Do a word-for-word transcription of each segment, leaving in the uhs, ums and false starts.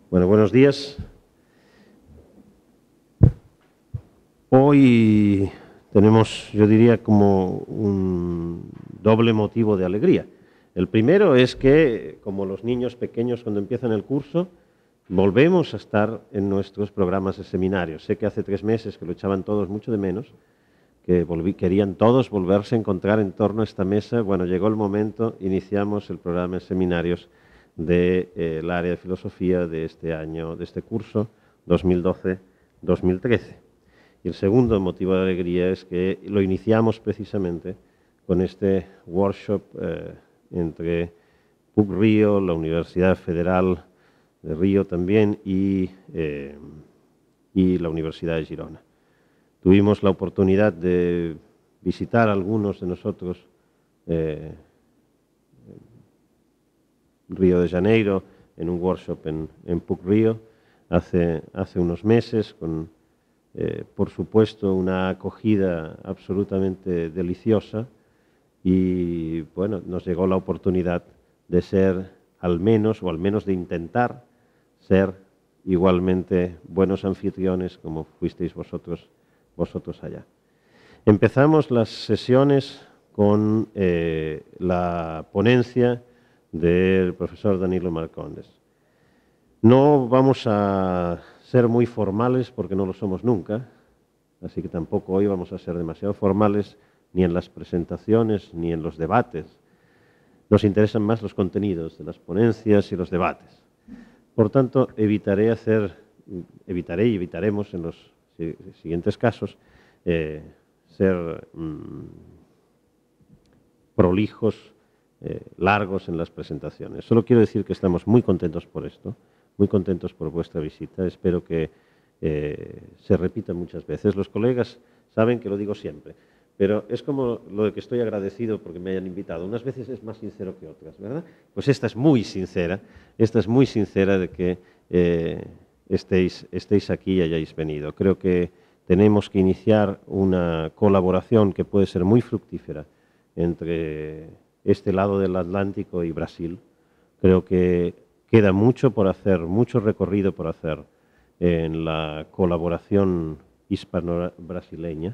Bueno, buenos días. Hoy tenemos, yo diría, como un doble motivo de alegría. El primero es que, como los niños pequeños cuando empiezan el curso, volvemos a estar en nuestros programas de seminarios. Sé que hace tres meses que lo echaban todos mucho de menos, que volví, querían todos volverse a encontrar en torno a esta mesa. Bueno, llegó el momento, iniciamos el programa de seminarios del de, eh, área de filosofía de este año, de este curso dos mil doce dos mil trece. Y el segundo motivo de alegría es que lo iniciamos precisamente con este workshop eh, entre P U C Río, la Universidad Federal de Río también y, eh, y la Universidad de Girona. Tuvimos la oportunidad de visitar a algunos de nosotros eh, Río de Janeiro en un workshop en, en P U C Río hace, hace unos meses con, eh, por supuesto, una acogida absolutamente deliciosa y, bueno, nos llegó la oportunidad de ser al menos, o al menos de intentar ser igualmente buenos anfitriones como fuisteis vosotros, vosotros allá. Empezamos las sesiones con eh, la ponencia del profesor Danilo Marcondes. No vamos a ser muy formales porque no lo somos nunca, así que tampoco hoy vamos a ser demasiado formales ni en las presentaciones ni en los debates. Nos interesan más los contenidos de las ponencias y los debates. Por tanto, evitaré hacer, evitaré y evitaremos en los siguientes casos eh, ser mmm, prolijos, eh, largos en las presentaciones. Solo quiero decir que estamos muy contentos por esto, muy contentos por vuestra visita. Espero que eh, se repita muchas veces. Los colegas saben que lo digo siempre, pero es como lo de que estoy agradecido porque me hayan invitado. Unas veces es más sincero que otras, ¿verdad? Pues esta es muy sincera, esta es muy sincera de que eh, estéis, estéis aquí y hayáis venido. Creo que tenemos que iniciar una colaboración que puede ser muy fructífera entre este lado del Atlántico y Brasil. Creo que queda mucho por hacer, mucho recorrido por hacer en la colaboración hispano-brasileña.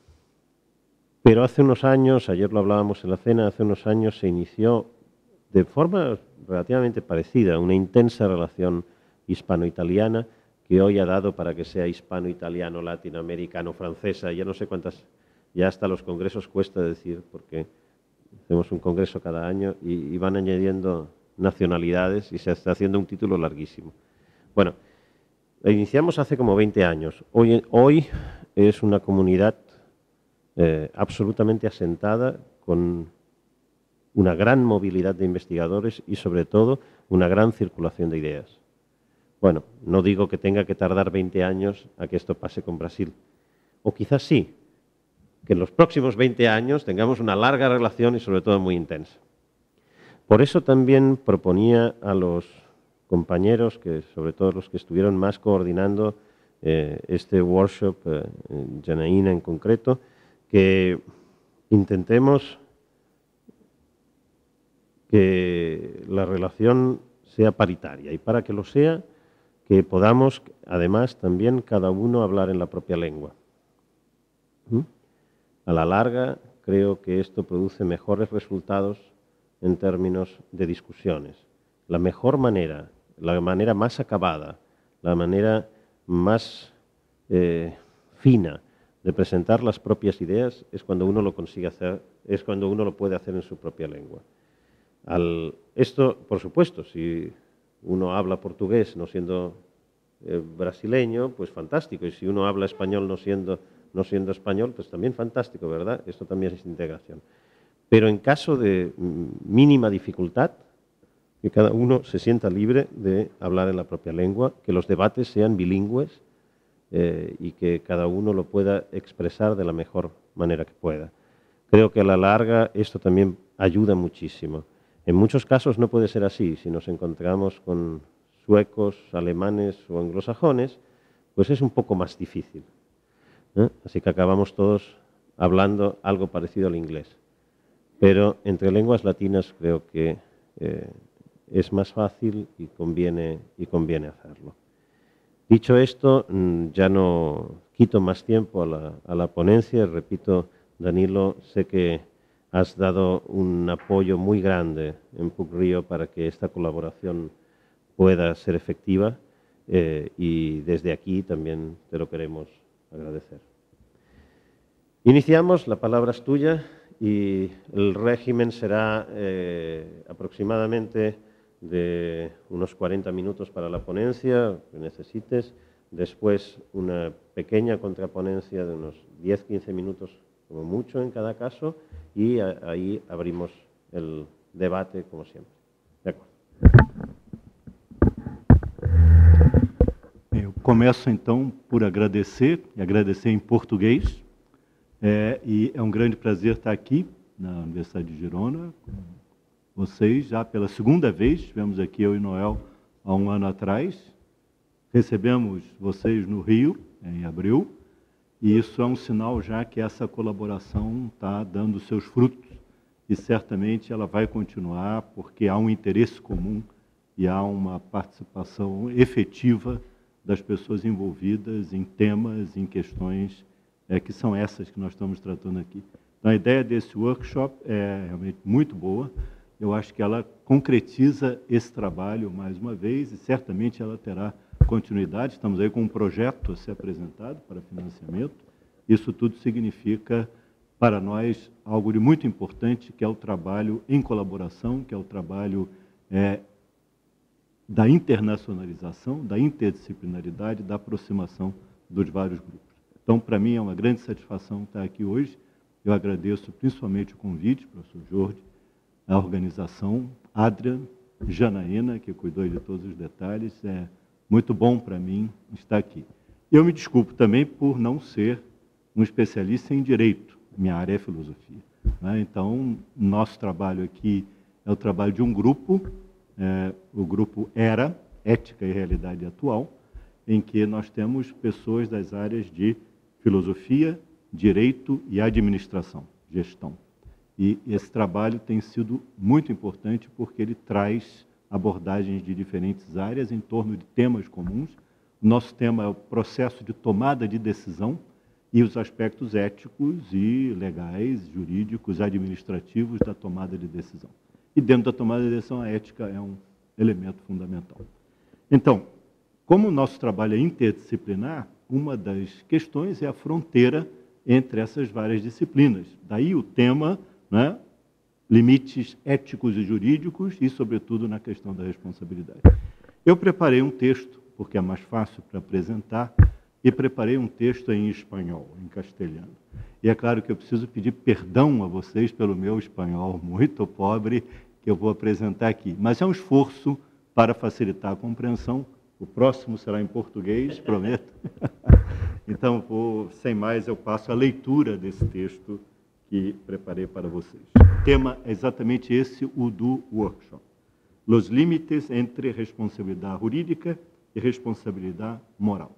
Pero hace unos años, ayer lo hablábamos en la cena, hace unos años se inició de forma relativamente parecida una intensa relación hispano-italiana que hoy ha dado para que sea hispano-italiano, latinoamericano, francesa, ya no sé cuántas, ya hasta los congresos cuesta decir, porque hacemos un congreso cada año y, y van añadiendo nacionalidades y se está haciendo un título larguísimo. Bueno, la iniciamos hace como veinte años. Hoy, hoy es una comunidad eh, absolutamente asentada con una gran movilidad de investigadores y sobre todo una gran circulación de ideas. Bueno, no digo que tenga que tardar veinte años a que esto pase con Brasil, o quizás sí, que en los próximos veinte años tengamos una larga relación y sobre todo muy intensa. Por eso también proponía a los compañeros, que sobre todo los que estuvieron más coordinando eh, este workshop, eh, en Janaína en concreto, que intentemos que la relación sea paritaria y para que lo sea, que podamos además también cada uno hablar en la propia lengua. ¿Mm? A la larga creo que esto produce mejores resultados en términos de discusiones. La mejor manera, la manera más acabada, la manera más eh, fina de presentar las propias ideas es cuando uno lo consigue hacer, es cuando uno lo puede hacer en su propia lengua. Al, esto, por supuesto, si uno habla portugués no siendo eh, brasileño, pues fantástico, y si uno habla español no siendo, no siendo español, pues también fantástico, ¿verdad? Esto también es integración. Pero en caso de mínima dificultad, que cada uno se sienta libre de hablar en la propia lengua, que los debates sean bilingües eh, y que cada uno lo pueda expresar de la mejor manera que pueda. Creo que a la larga esto también ayuda muchísimo. En muchos casos no puede ser así. Si nos encontramos con suecos, alemanes o anglosajones, pues es un poco más difícil, ¿eh? Así que acabamos todos hablando algo parecido al inglés. Pero entre lenguas latinas creo que eh, es más fácil y conviene, y conviene hacerlo. Dicho esto, ya no quito más tiempo a la, a la ponencia. Repito, Danilo, sé que has dado un apoyo muy grande en PUC-Río para que esta colaboración pueda ser efectiva eh, y desde aquí también te lo queremos agradecer. Iniciamos, la palabra es tuya y el régimen será eh, aproximadamente de unos cuarenta minutos para la ponencia que necesites, después una pequeña contraponencia de unos diez a quince minutos como mucho en cada caso y a, ahí abrimos el debate como siempre. De acuerdo. Eu começo então por agradecer, e agradecer em português, é, e é um grande prazer estar aqui na Universidade de Girona com vocês, já pela segunda vez. Estivemos aqui, eu e Noel, há um ano atrás, recebemos vocês no Rio, em abril, e isso é um sinal já que essa colaboração está dando seus frutos, e certamente ela vai continuar, porque há um interesse comum e há uma participação efetiva das pessoas envolvidas em temas, em questões é, que são essas que nós estamos tratando aqui. Então, a ideia desse workshop é realmente muito boa. Eu acho que ela concretiza esse trabalho mais uma vez e certamente ela terá continuidade. Estamos aí com um projeto a ser apresentado para financiamento. Isso tudo significa, para nós, algo de muito importante, que é o trabalho em colaboração, que é o trabalho é, da internacionalização, da interdisciplinaridade, da aproximação dos vários grupos. Então, para mim, é uma grande satisfação estar aqui hoje. Eu agradeço principalmente o convite, professor Jorge, a organização, Adrian, Janaína, que cuidou de todos os detalhes. É muito bom para mim estar aqui. Eu me desculpo também por não ser um especialista em direito. Minha área é filosofia, né? Então, nosso trabalho aqui é o trabalho de um grupo, é, o grupo ERA, Ética e Realidade Atual, em que nós temos pessoas das áreas de filosofia, direito e administração, gestão. E esse trabalho tem sido muito importante porque ele traz abordagens de diferentes áreas em torno de temas comuns. O nosso tema é o processo de tomada de decisão e os aspectos éticos e legais, jurídicos, administrativos da tomada de decisão. E dentro da tomada de decisão, a ética é um elemento fundamental. Então, como o nosso trabalho é interdisciplinar, uma das questões é a fronteira entre essas várias disciplinas. Daí o tema, né, limites éticos e jurídicos e, sobretudo, na questão da responsabilidade. Eu preparei um texto, porque é mais fácil para apresentar, e preparei um texto em espanhol, em castelhano. E é claro que eu preciso pedir perdão a vocês pelo meu espanhol muito pobre que eu vou apresentar aqui. Mas é um esforço para facilitar a compreensão. O próximo será em português, prometo. Então, vou, sem mais, eu passo a leitura desse texto que preparei para vocês. O tema é exatamente esse, o do workshop. Los límites entre responsabilidade jurídica e responsabilidade moral.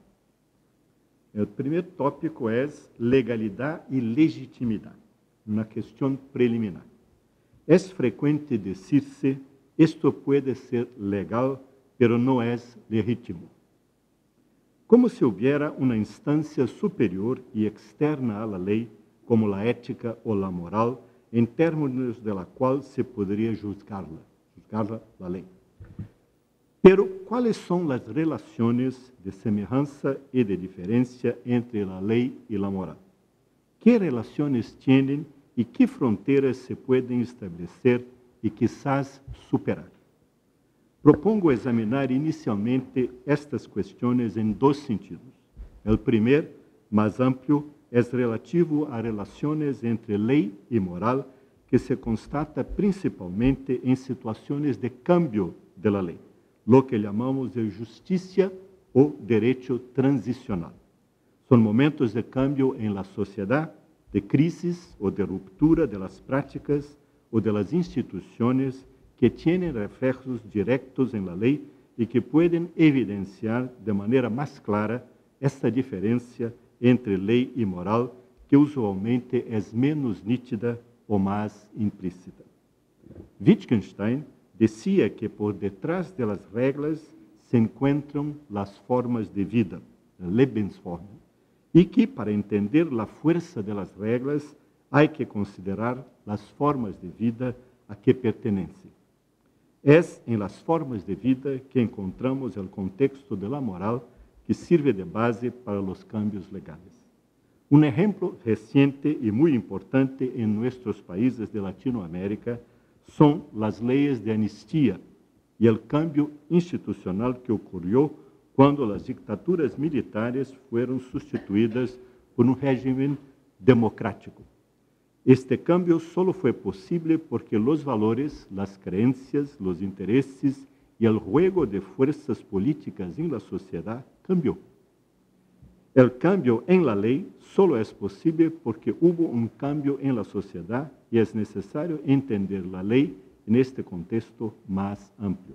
O primeiro tópico é legalidade e legitimidade, uma questão preliminar. É frequente dizer-se, isto pode ser legal, pero não é legítimo. Como se houvera uma instância superior e externa à lei, como a ética ou a moral, em termos de la qual se poderia juzgar-la, juzgar a lei. Pero, quais são as relações de semelhança e de diferença entre a lei e a moral? Que relações têm e que fronteiras se podem estabelecer e quizás superar? Propongo examinar inicialmente estas questões em dois sentidos. O primeiro, mais amplo, é relativo a relações entre lei e moral que se constata principalmente em situações de cambio de la lei, lo que chamamos de justiça ou direito transicional. São momentos de cambio em la sociedade, de crises ou de ruptura de las práticas ou de las instituições que têm reflexos diretos em la lei e que podem evidenciar de maneira mais clara esta diferença entre lei e moral, que usualmente é menos nítida ou mais implícita. Wittgenstein decía que por detrás de las reglas se encuentran las formas de vida, Lebensform, y que para entender la fuerza de las reglas hay que considerar las formas de vida a que pertenecen. Es en las formas de vida que encontramos el contexto de la moral que sirve de base para los cambios legales. Un ejemplo reciente y muy importante en nuestros países de Latinoamérica son las leyes de amnistía y el cambio institucional que ocurrió cuando las dictaduras militares fueron sustituidas por un régimen democrático. Este cambio solo fue posible porque los valores, las creencias, los intereses y el juego de fuerzas políticas en la sociedad cambió. El cambio en la ley solo es posible porque hubo un cambio en la sociedad y es necesario entender la ley en este contexto más amplio.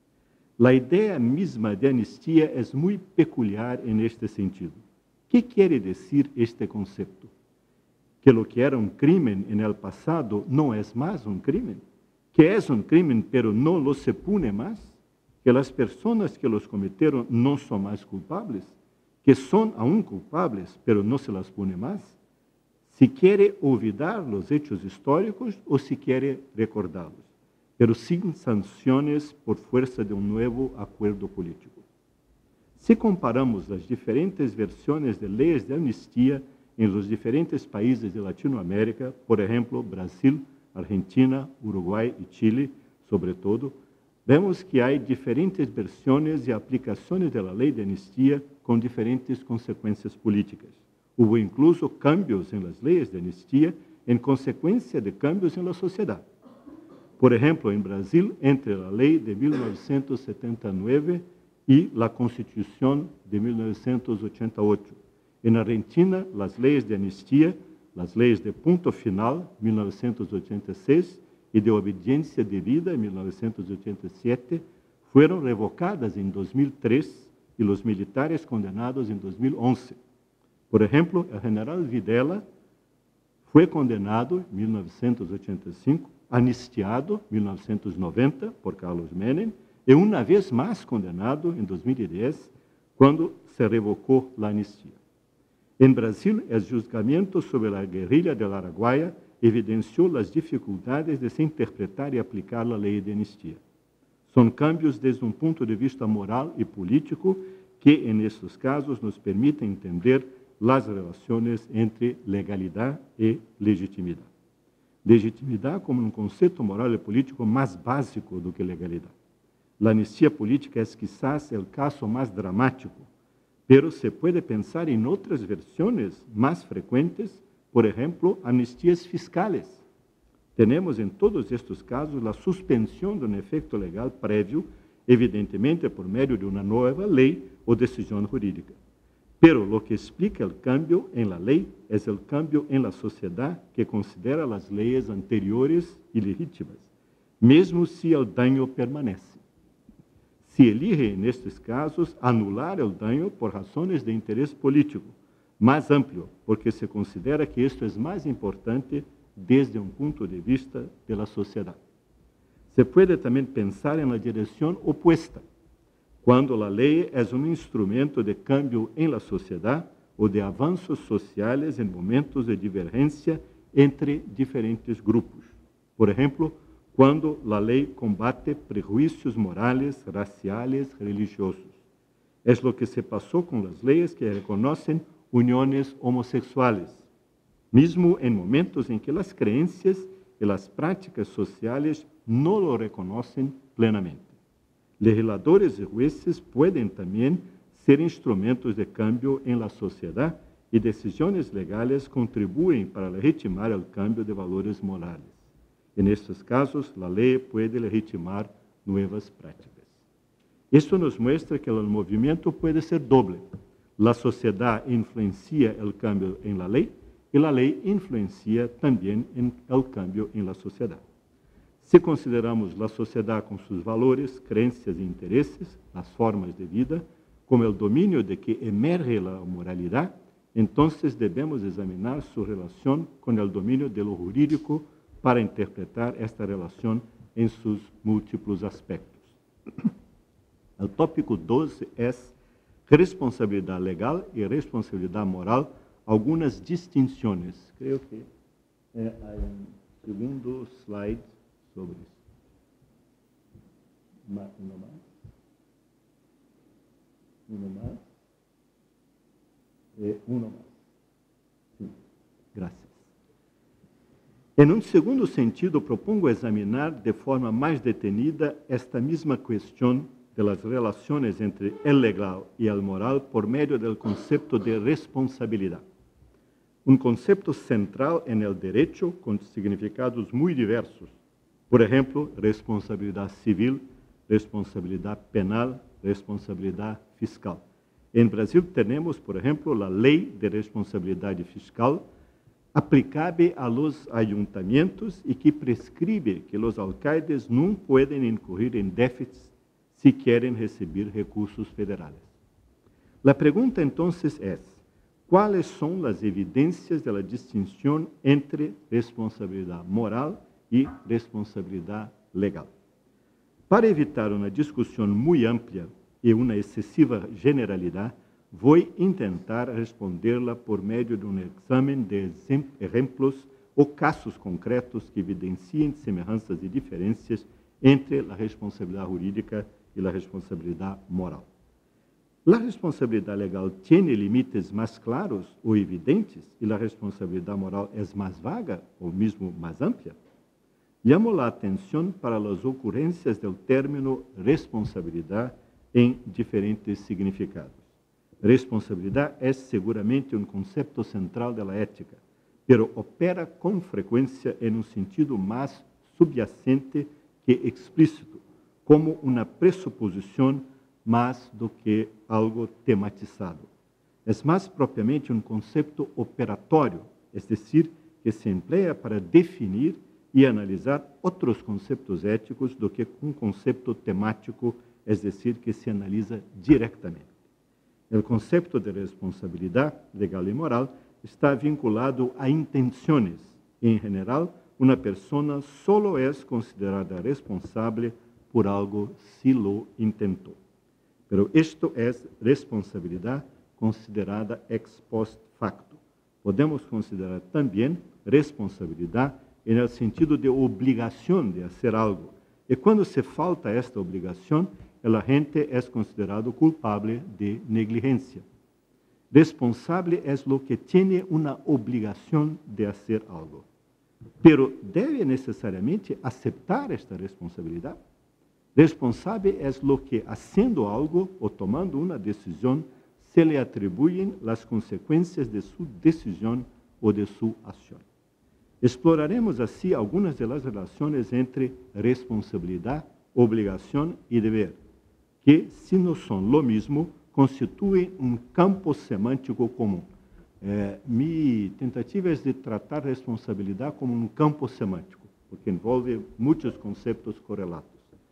La idea misma de amnistía es muy peculiar en este sentido. ¿Qué quiere decir este concepto? Que lo que era un crimen en el pasado no es más un crimen, que es un crimen pero no lo se pune más, que las personas que los cometieron no son más culpables, que son aún culpables pero no se las pune más. Si quiere olvidar los hechos históricos o si quiere recordarlos, pero sin sanciones por fuerza de un nuevo acuerdo político. Si comparamos las diferentes versiones de leyes de amnistía en los diferentes países de Latinoamérica, por ejemplo, Brasil, Argentina, Uruguay y Chile, sobre todo, vemos que hay diferentes versiones y aplicaciones de la ley de amnistía con diferentes consecuencias políticas. Hubo incluso cambios en las leyes de amnistía en consecuencia de cambios en la sociedad. Por ejemplo, en Brasil, entre la ley de mil novecientos setenta y nueve y la Constitución de mil novecientos ochenta y ocho. En Argentina, las leyes de amnistía, las leyes de punto final, mil novecientos ochenta y seis, y de obediencia debida, en mil novecientos ochenta y siete, fueron revocadas en dos mil tres y los militares condenados en dos mil once. Por ejemplo, el general Videla fue condenado en mil novecientos ochenta y cinco, amnistiado en mil novecientos noventa por Carlos Menem y una vez más condenado en dos mil diez, cuando se revocó la amnistía. En Brasil, el juzgamiento sobre la guerrilla del Araguaia evidenció las dificultades de se interpretar y aplicar la ley de amnistía. Son cambios desde un punto de vista moral y político que en estos casos nos permiten entender las relaciones entre legalidad y legitimidad. Legitimidad como um conceito moral e político mais básico do que legalidade. A anistia política é quizás o caso mais dramático, pero se pode pensar em outras versões mais frequentes, por exemplo, amnistias fiscais. Temos em todos estes casos a suspensão de um efeito legal prévio, evidentemente por meio de uma nova lei ou decisão jurídica. Pero lo que explica el cambio en la ley es el cambio en la sociedad que considera las leyes anteriores ilegítimas, mesmo si el daño permanece. Se elige, en estos casos, anular el daño por razones de interés político, más amplio, porque se considera que esto es más importante desde un punto de vista de la sociedad. Se puede también pensar en la dirección opuesta, quando a lei é um instrumento de cambio em la sociedade ou de avanços sociais em momentos de divergência entre diferentes grupos. Por exemplo, quando a lei combate prejuízos morais, raciais, religiosos. É o que se passou com as leis que reconhecem uniões homossexuais, mesmo em momentos em que as crenças e as práticas sociais não lo reconhecem plenamente. Legisladores e jueces pueden también ser instrumentos de cambio en la sociedad y decisiones legales contribuyen para legitimar el cambio de valores morales. En estos casos, la ley puede legitimar nuevas prácticas. Esto nos muestra que el movimiento puede ser doble. La sociedad influencia el cambio en la ley y la ley influencia también en el cambio en la sociedad. Se consideramos a sociedade com seus valores, crenças e interesses, as formas de vida, como o domínio de que emerge a moralidade, então devemos examinar sua relação com o domínio de lo jurídico para interpretar esta relação em sus múltiplos aspectos. El tópico doce es responsabilidad legal y responsabilidad moral, algunas distinciones. Creo que eh, hay un segundo slide sobre eso. Ma- Uno más. Uno más. Eh, uno más. Sí. Gracias. En un segundo sentido, propongo examinar de forma mais detenida esta mesma questão de las relaciones entre el legal y el moral por medio del concepto de responsabilidad. Un concepto central en el derecho con significados muy diversos. Por ejemplo, responsabilidad civil, responsabilidad penal, responsabilidad fiscal. En Brasil tenemos, por ejemplo, la Ley de Responsabilidad Fiscal, aplicable a los ayuntamientos y que prescribe que los alcaldes no pueden incurrir en déficits si quieren recibir recursos federales. La pregunta entonces es, ¿cuáles son las evidencias de la distinción entre responsabilidad moral y responsabilidad legal? Para evitar una discusión muy amplia y una excesiva generalidad, voy a intentar responderla por medio de un examen de ejemplos o casos concretos que evidencien semejanzas y diferencias entre la responsabilidad jurídica y la responsabilidad moral. La responsabilidad legal tiene límites más claros o evidentes y la responsabilidad moral es más vaga o mismo más amplia. Llamo la atención para las ocurrencias del término responsabilidad en diferentes significados. Responsabilidad es seguramente un concepto central de la ética, pero opera con frecuencia en un sentido más subyacente que explícito, como una presuposición más do que algo tematizado. Es más propiamente un concepto operatorio, es decir, que se emplea para definir y analizar otros conceptos éticos do que un concepto temático, es decir, que se analiza directamente. El concepto de responsabilidad legal y moral está vinculado a intenciones. En general, una persona solo es considerada responsable por algo si lo intentó. Pero esto es responsabilidad considerada ex post facto. Podemos considerar también responsabilidad en el sentido de obligación de hacer algo. Y cuando se falta esta obligación, el agente es considerado culpable de negligencia. Responsable es lo que tiene una obligación de hacer algo. Pero ¿debe necesariamente aceptar esta responsabilidad? Responsable es lo que, haciendo algo o tomando una decisión, se le atribuyen las consecuencias de su decisión o de su acción. Exploraremos así algunas de las relaciones entre responsabilidad, obligación y deber, que, si no son lo mismo, constituyen un campo semántico común. Eh, mi tentativa es de tratar responsabilidad como un campo semántico, porque envolve muchos conceptos correlatos.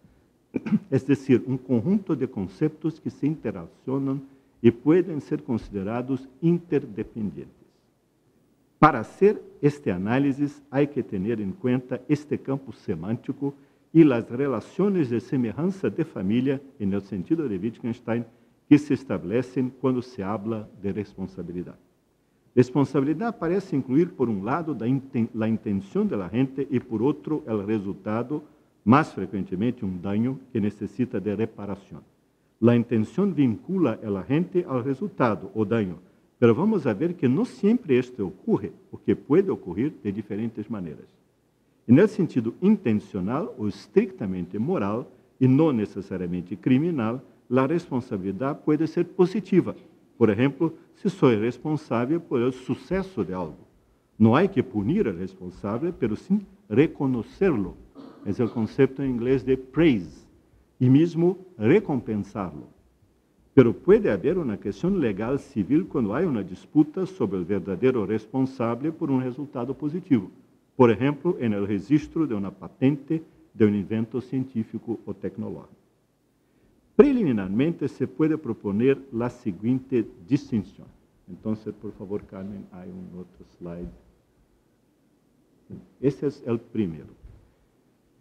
Es decir, un conjunto de conceptos que se interaccionan y pueden ser considerados interdependientes. Para hacer este análisis hay que tener en cuenta este campo semántico y las relaciones de semejanza de familia, en el sentido de Wittgenstein, que se establecen cuando se habla de responsabilidad. Responsabilidad parece incluir, por un lado, la intención de la gente y, por otro, el resultado, más frecuentemente un daño que necesita de reparación. La intención vincula al agente al resultado o daño, pero vamos a ver que no siempre esto ocurre, porque puede ocurrir de diferentes maneras. En el sentido intencional o estrictamente moral, y no necesariamente criminal, la responsabilidad puede ser positiva. Por ejemplo, si soy responsable por el suceso de algo. No hay que punir al responsable, pero sí reconocerlo. Es el concepto en inglés de praise, y mismo recompensarlo. Pero puede haber una cuestión legal civil cuando hay una disputa sobre el verdadero responsable por un resultado positivo. Por ejemplo, en el registro de una patente de un invento científico o tecnológico. Preliminarmente se puede proponer la siguiente distinción. Entonces, por favor, Carmen, hay un otro slide. Ese es el primero.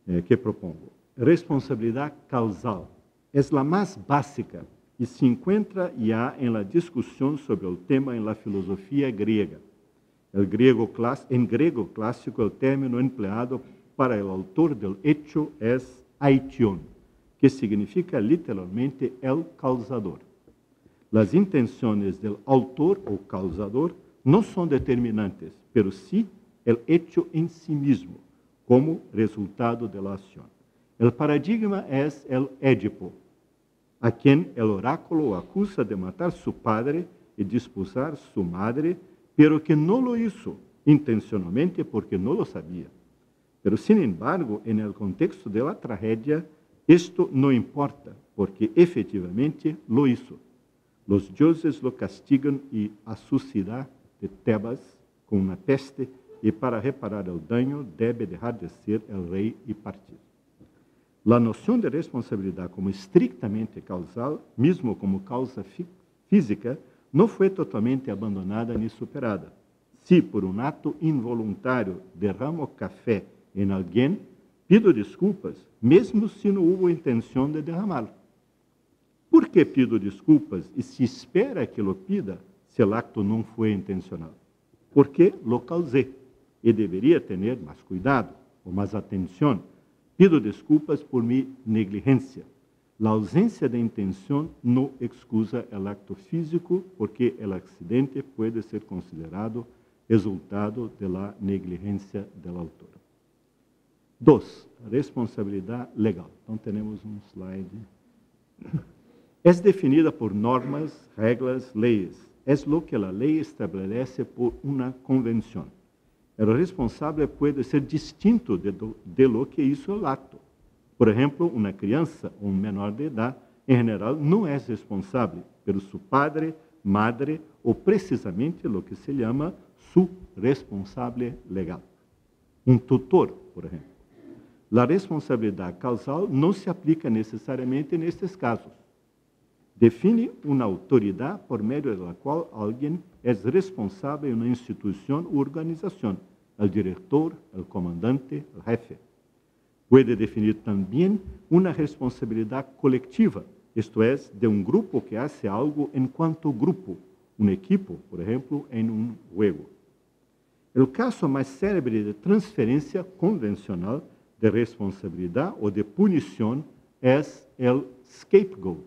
eh, que propongo. Responsabilidad causal. Es la más básica y se encuentra ya en la discusión sobre el tema en la filosofía griega. El griego clás- en griego clásico, el término empleado para el autor del hecho es aition, que significa literalmente el causador. Las intenciones del autor o causador no son determinantes, pero sí el hecho en sí mismo, como resultado de la acción. El paradigma es el Édipo, a quien el oráculo acusa de matar su padre y desposar su madre, pero que no lo hizo intencionalmente porque no lo sabía. Pero, sin embargo, en el contexto de la tragedia, esto no importa, porque efectivamente lo hizo. Los dioses lo castigan y a su ciudad de Tebas con una peste, y para reparar el daño debe dejar de ser el rey y partir. La noción de responsabilidad como estrictamente causal, mismo como causa fí- física, no fue totalmente abandonada ni superada. Si por un acto involuntario derramo café en alguien, pido desculpas, mesmo se não houve intenção de derramá-lo. Por que pido desculpas e se espera que lo pida se o acto não foi intencional? Porque lo causei e deveria ter mais cuidado ou mais atenção. Pido desculpas por minha negligência. A ausência de intenção não excusa o acto físico, porque o acidente pode ser considerado resultado da negligência do autor. Dos, responsabilidade legal. Então, temos um slide. É definida por normas, regras, leis. É o que a lei estabelece por uma convenção. O responsável pode ser distinto de, do, de lo que hizo o acto. Por exemplo, uma criança ou um menor de idade, em geral, não é responsável pelo seu padre, madre ou precisamente o que se chama su responsável legal. Um tutor, por exemplo. A responsabilidade causal não se aplica necessariamente nestes casos. Define uma autoridade por meio da qual alguém é responsável em uma instituição ou organização, o diretor, o comandante, o jefe. Pode definir também uma responsabilidade coletiva, isto é, de um grupo que hace algo enquanto grupo, um equipo, por exemplo, em um juego. O caso mais célebre de transferência convencional de responsabilidade ou de punição é o scapegoat.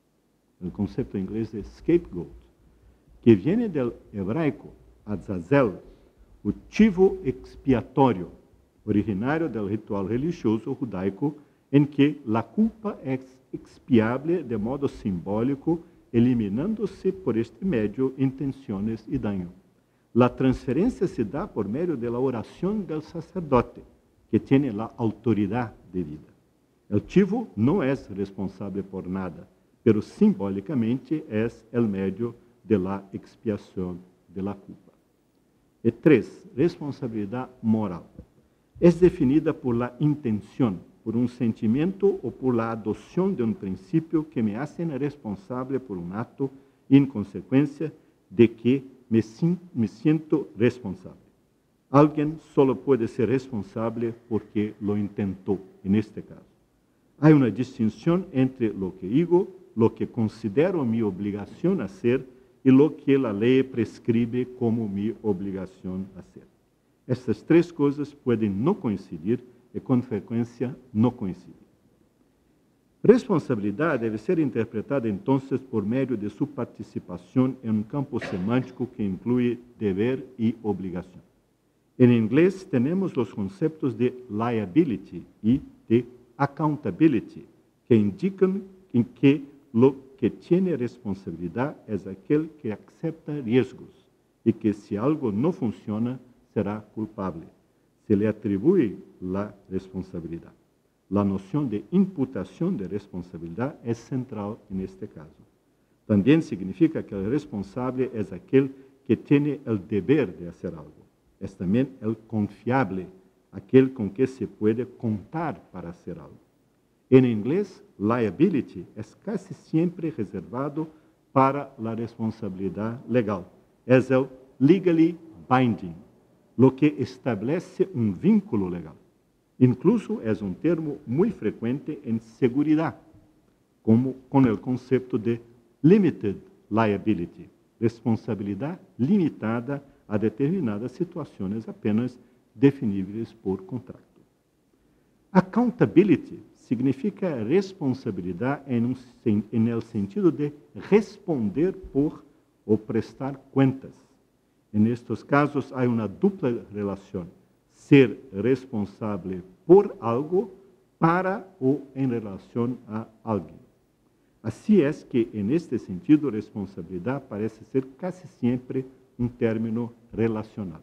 O conceito em inglês é scapegoat, que vem do hebraico Azazel, o chivo expiatório, originário do ritual religioso judaico, em que a culpa é expiável de modo simbólico, eliminando-se por este meio intenções e daño. A transferência se dá por meio da oração do sacerdote, que tem a autoridade devida. O chivo não é responsável por nada, pero simbolicamente é o meio de la expiação de la culpa. E três, responsabilidade moral. É definida por la intenção, por um sentimento ou por la adoção de um princípio que me hacen responsável por um ato e, em consequência, de que me, me siento responsável. Alguém só pode ser responsável porque lo intentou, neste caso. Há uma distinção entre lo que digo, lo que considero mi obligación hacer y lo que la ley prescribe como mi obligación hacer. Estas tres cosas pueden no coincidir y con frecuencia no coinciden. Responsabilidad debe ser interpretada entonces por medio de su participación en un campo semántico que incluye deber y obligación. En inglés tenemos los conceptos de liability y de accountability, que indican en que lo que tiene responsabilidad es aquel que acepta riesgos y que si algo no funciona será culpable. Se le atribuye la responsabilidad. La noción de imputación de responsabilidad es central en este caso. También significa que el responsable es aquel que tiene el deber de hacer algo. Es también el confiable, aquel con que se puede contar para hacer algo. En inglés, liability es casi siempre reservado para la responsabilidad legal. Es el legally binding, lo que establece un vínculo legal. Incluso es un termo muy frecuente en seguridad, como con el concepto de limited liability, responsabilidad limitada a determinadas situaciones apenas definibles por contrato. Accountability significa responsabilidad en, un, en el sentido de responder por o prestar cuentas. En estos casos hay una dupla relación, ser responsable por algo para o en relación a alguien. Así es que, en este sentido, responsabilidad parece ser casi siempre un término relacional.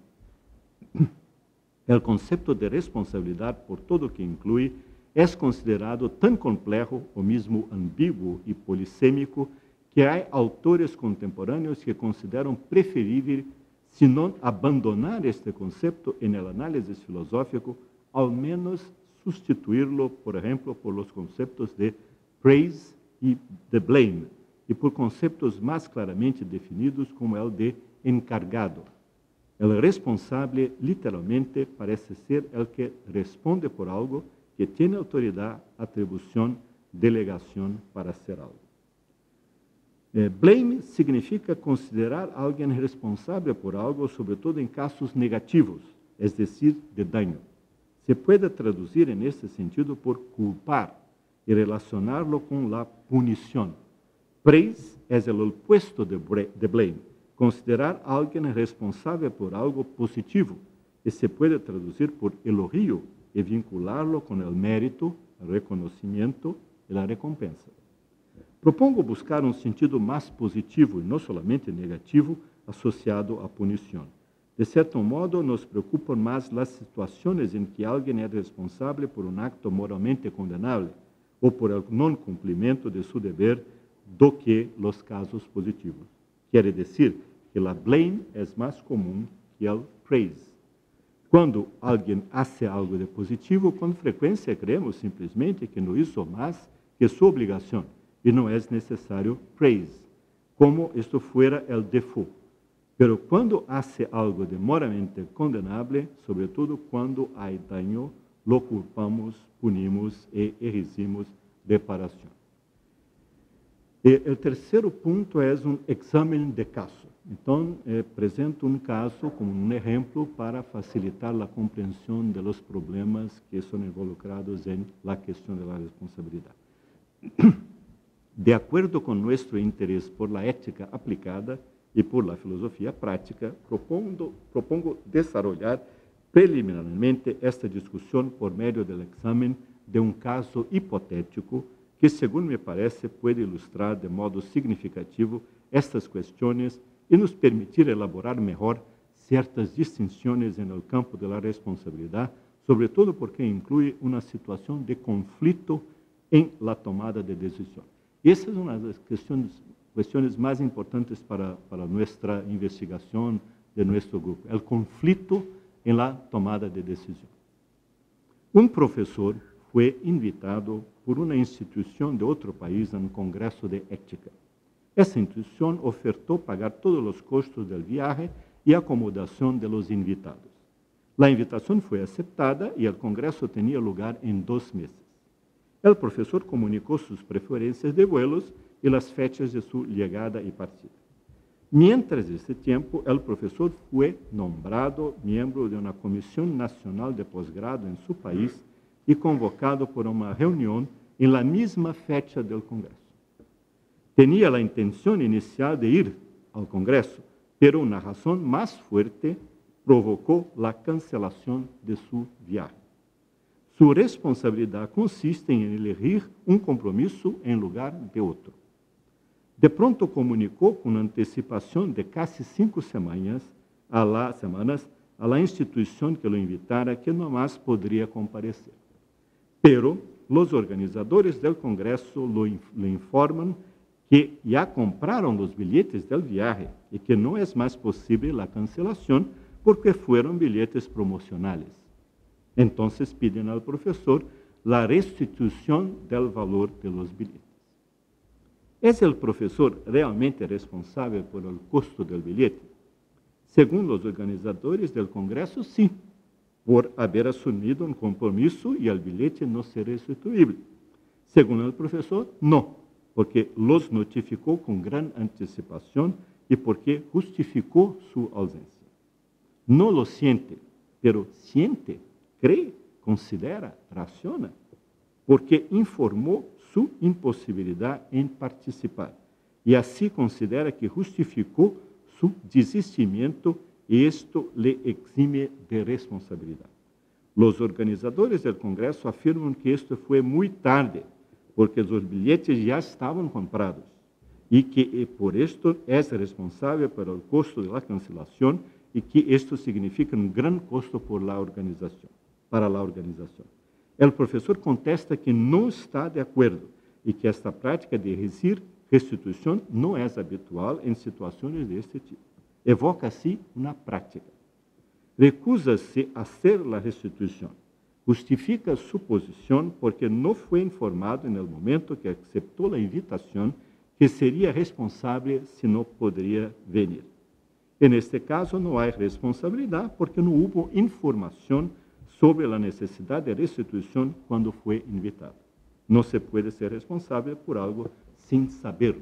El concepto de responsabilidad, por todo que incluye, es considerado tan complejo o mismo ambiguo y polisémico que hay autores contemporáneos que consideran preferible, si no abandonar este concepto en el análisis filosófico, al menos sustituirlo, por ejemplo, por los conceptos de praise y de blame, y por conceptos más claramente definidos como el de encargado. El responsable, literalmente, parece ser el que responde por algo, que tiene autoridad, atribución, delegación para hacer algo. Eh, blame significa considerar a alguien responsable por algo, sobre todo en casos negativos, es decir, de daño. Se puede traducir en este sentido por culpar y relacionarlo con la punición. Praise es el opuesto de, de blame, considerar a alguien responsable por algo positivo, y se puede traducir por elogio y vincularlo con el mérito, el reconocimiento y la recompensa. Propongo buscar un sentido más positivo y no solamente negativo asociado a punición. De cierto modo, nos preocupan más las situaciones en que alguien es responsable por un acto moralmente condenable o por el no cumplimiento de su deber do que los casos positivos. Quiere decir que la blame es más común que el praise. Cuando alguien hace algo de positivo, con frecuencia creemos simplesmente que no hizo más que su obligación y no es necesario praise, como esto fuera el default. Pero cuando hace algo de moralmente condenable, sobre todo cuando hay daño, lo culpamos, punimos e exigimos reparación. El tercer punto es un examen de caso. Entonces, eh, presento un caso como un ejemplo para facilitar la comprensión de los problemas que son involucrados en la cuestión de la responsabilidad. De acuerdo con nuestro interés por la ética aplicada y por la filosofía práctica, propongo, propongo desarrollar preliminarmente esta discusión por medio del examen de un caso hipotético que, según me parece, puede ilustrar de modo significativo estas cuestiones y nos permitir elaborar mejor ciertas distinciones en el campo de la responsabilidad, sobre todo porque incluye una situación de conflicto en la tomada de decisión. Esa es una de las cuestiones, cuestiones más importantes para, para nuestra investigación de nuestro grupo, el conflicto en la tomada de decisión. Un profesor fue invitado por una institución de otro país a un congreso de ética. Esa institución ofertó pagar todos los costos del viaje y acomodación de los invitados. La invitación fue aceptada y el congreso tenía lugar en dos meses. El profesor comunicó sus preferencias de vuelos y las fechas de su llegada y partida. Mientras ese tiempo, el profesor fue nombrado miembro de una comisión nacional de posgrado en su país y convocado por una reunión en la misma fecha del congreso. Tenía la intención inicial de ir al congreso, pero una razón más fuerte provocó la cancelación de su viaje. Su responsabilidad consiste en elegir un compromiso en lugar de otro. De pronto comunicó con anticipación de casi cinco semanas a la, semanas a la institución que lo invitara que no más podría comparecer. Pero los organizadores del congreso lo, le informan que ya compraron los billetes del viaje y que no es más posible la cancelación porque fueron billetes promocionales. Entonces piden al profesor la restitución del valor de los billetes. ¿Es el profesor realmente responsable por el costo del billete? Según los organizadores del congreso, sí. por haber asumido um compromisso e o bilhete não ser restituível. Segundo o professor, não, porque los notificou com grande antecipação e porque justificou sua ausência. Não lo siente, pero siente, cree, considera, raciona, porque informou sua impossibilidade em participar e assim considera que justificou seu desistimento e isto lhe exime de responsabilidade. Os organizadores do congresso afirmam que isto foi muito tarde, porque os bilhetes já estavam comprados e que por isto é responsável pelo custo da cancelação e que isto significa um grande custo por la organização, para a organização. O professor contesta que não está de acordo e que esta prática de exigir restituição não é habitual em situações deste tipo. Evoca assim uma prática. Recusa-se a hacer a restituição. Justifica sua posição porque não foi informado no momento que aceitou a invitação que seria responsável se não poderia venir. Neste caso, não há responsabilidade porque não houve informação sobre a necessidade de restituição quando foi invitado. Não se pode ser responsável por algo sem saberlo.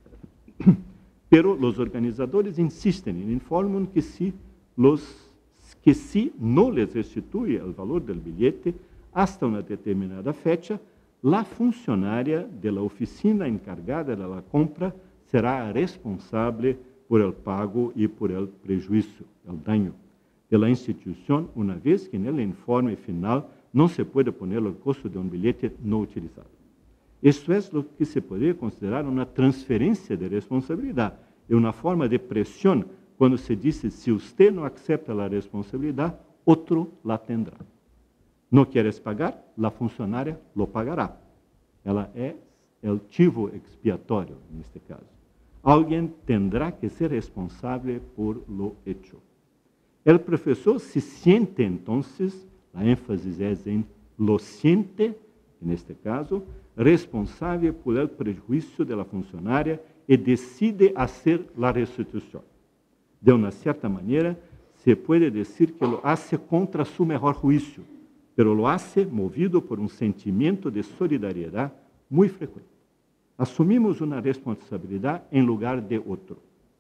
Pero os organizadores insistem e informam que se, los, que se não les restitui o valor do bilhete hasta uma determinada fecha, a funcionária da oficina encargada da compra será responsável por el pago e por el prejuízo, el daño de la instituição, uma vez que no informe final não se pode poner o custo de um bilhete não utilizado. Isto é o que se poderia considerar uma transferência de responsabilidade. É uma forma de pressão quando se diz se você não aceita a responsabilidade, outro la tendrá. Não queres pagar? A funcionária lo pagará. Ela é o chivo expiatório, neste caso. Alguém terá que ser responsável por lo hecho. O professor se siente, então, a ênfase é em lo siente, neste caso, responsável por el prejuízo de la funcionária e decide hacer la restituição. De uma certa maneira, se pode dizer que lo hace contra su mejor juicio, pero lo hace movido por um sentimento de solidariedade muito frequente. Assumimos uma responsabilidade em lugar de outro.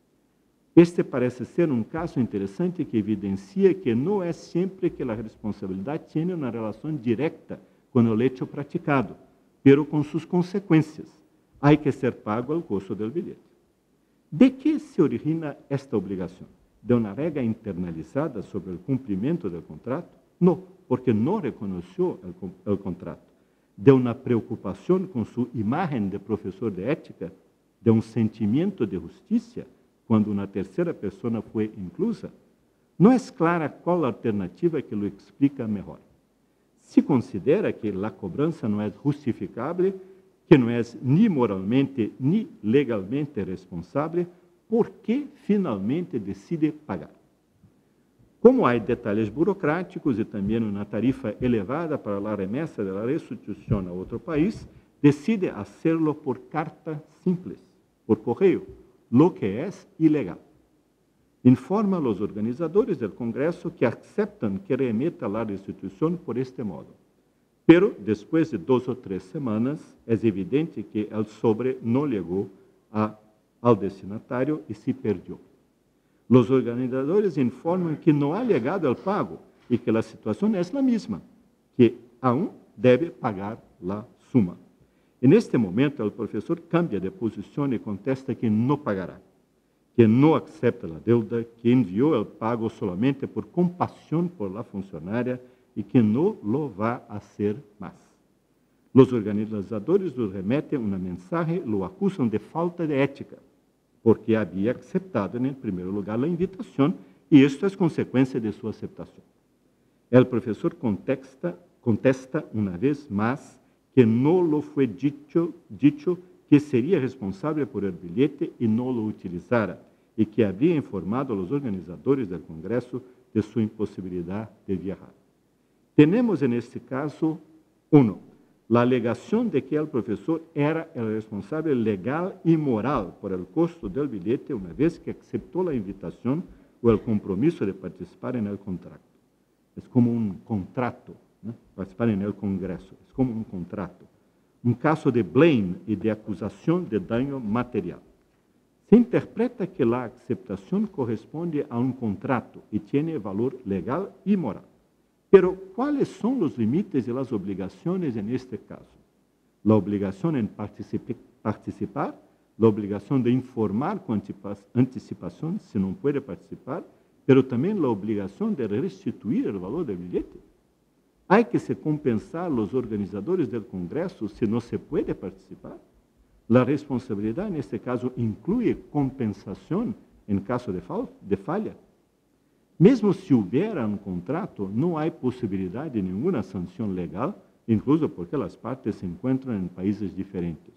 Este parece ser um caso interessante que evidencia que não é sempre que a responsabilidade tem uma relação direta com o hecho praticado, pero com suas consequências. Há que ser pago o custo do bilhete. De que se origina esta obrigação? De uma regra internalizada sobre o cumprimento do contrato? Não, porque não reconheceu o contrato. De uma preocupação com sua imagem de professor de ética? De um sentimento de justiça? Quando uma terceira pessoa foi inclusa? Não é clara qual a alternativa que lo explica melhor. Se considera que a cobrança não é justificável, que não é nem moralmente nem legalmente responsável, por que finalmente decide pagar? Como há detalhes burocráticos e também uma tarifa elevada para a remessa da restituição a outro país, decide hacerlo por carta simples, por correio, lo que é ilegal. Informa aos organizadores do congresso que aceitam que remeta a restituição por este modo. Pero, depois de duas ou três semanas, é evidente que o sobre não chegou a, ao destinatário e se perdeu. Os organizadores informam que não há chegado ao pago e que a situação é a mesma, que aún deve pagar a suma. Neste momento, o professor cambia de posição e contesta que não pagará, que não aceita a deuda, que enviou o pago solamente por compaixão por la funcionária e que não lo vai fazer mais. Os organizadores lo remetem uma mensagem, lo acusam de falta de ética, porque havia aceitado, em primeiro lugar, a invitação e isto é consequência de sua aceitação. O professor contesta, contesta uma vez mais que não lo foi dicho, dicho que seria responsável por el bilhete e não lo utilizara, e que havia informado aos organizadores do congresso de sua impossibilidade de viajar. Temos, neste caso, um, a alegação de que o professor era o responsável legal e moral por el custo do bilhete, uma vez que aceitou a invitação ou o compromisso de participar no contrato. es como un contrato, ¿no? Participar en el Congreso, es como un contrato. Un caso de blame y de acusación de daño material. Se interpreta que la aceptación corresponde a un contrato y tiene valor legal y moral. Pero, ¿cuáles son los límites y las obligaciones en este caso? La obligación en participar, la obligación de informar con anticipación si no puede participar, pero también la obligación de restituir el valor del billete. ¿Hay que se compensar los organizadores del Congreso si no se puede participar? La responsabilidad en este caso incluye compensación en caso de, de falla. Mesmo si hubiera un contrato, no hay posibilidad de ninguna sanción legal, incluso porque las partes se encuentran en países diferentes.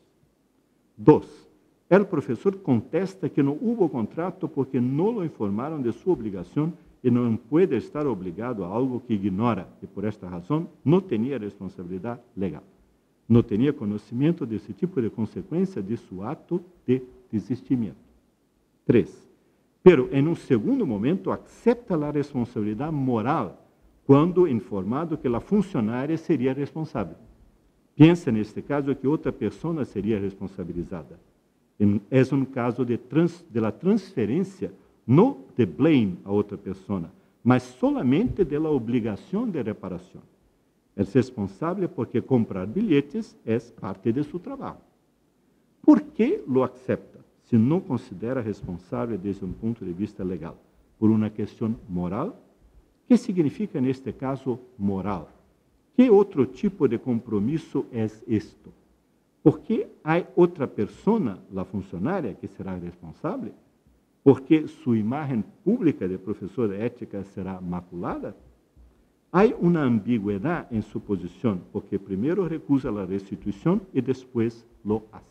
Dos, el profesor contesta que no hubo contrato porque no lo informaron de su obligación y no puede estar obligado a algo que ignora y por esta razón no tenía responsabilidad legal. No tenía conocimiento de ese tipo de consecuencia de su acto de desistimiento. Tres, pero en un segundo momento acepta la responsabilidad moral cuando informado que la funcionaria sería responsable. Piensa en este caso que otra persona sería responsabilizada. Es un caso de, trans, de la transferencia, no de blame a otra persona, mas solamente de la obligación de reparación. Es responsable porque comprar billetes es parte de su trabajo. ¿Por qué lo acepta si no considera responsable desde un punto de vista legal? ¿Por una cuestión moral? ¿Qué significa en este caso moral? ¿Qué otro tipo de compromiso es esto? ¿Por qué hay otra persona, la funcionaria, que será responsable? ¿Por qué su imagen pública de profesor de ética será maculada? Hay una ambigüedad en su posición, porque primero recusa la restitución y después lo hace.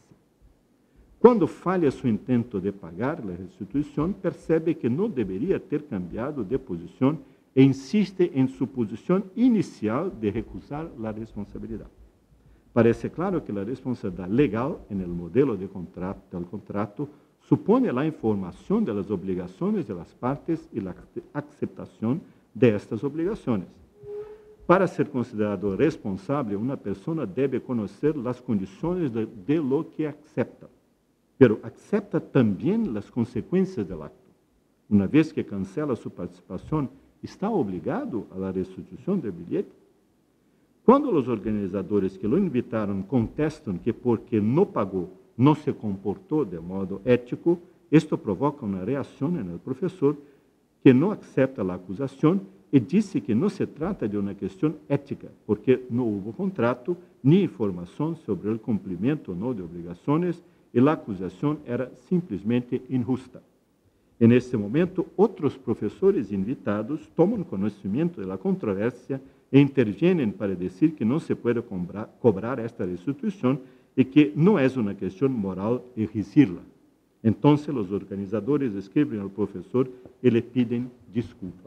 Cuando falla su intento de pagar la restitución, percibe que no debería ter cambiado de posición e insiste en su posición inicial de recusar la responsabilidad. Parece claro que la responsabilidad legal en el modelo de contrato, del contrato supone la información de las obligaciones de las partes y la aceptación de estas obligaciones. Para ser considerado responsable, una persona debe conocer las condiciones de, de lo que acepta, pero acepta también las consecuencias del acto. Una vez que cancela su participación, ¿está obligado a la restitución del billete? Cuando los organizadores que lo invitaron contestan que porque no pagó, no se comportó de modo ético, esto provoca una reacción en el profesor que no acepta la acusación y dice que no se trata de una cuestión ética, porque no hubo contrato ni información sobre el cumplimiento o no de obligaciones y la acusación era simplesmente injusta. En este momento, otros profesores invitados toman conocimiento de la controversia e intervienen para decir que no se puede cobrar, cobrar esta restitución y que no es una cuestión moral exigirla. Entonces los organizadores escriben al profesor y le piden disculpas.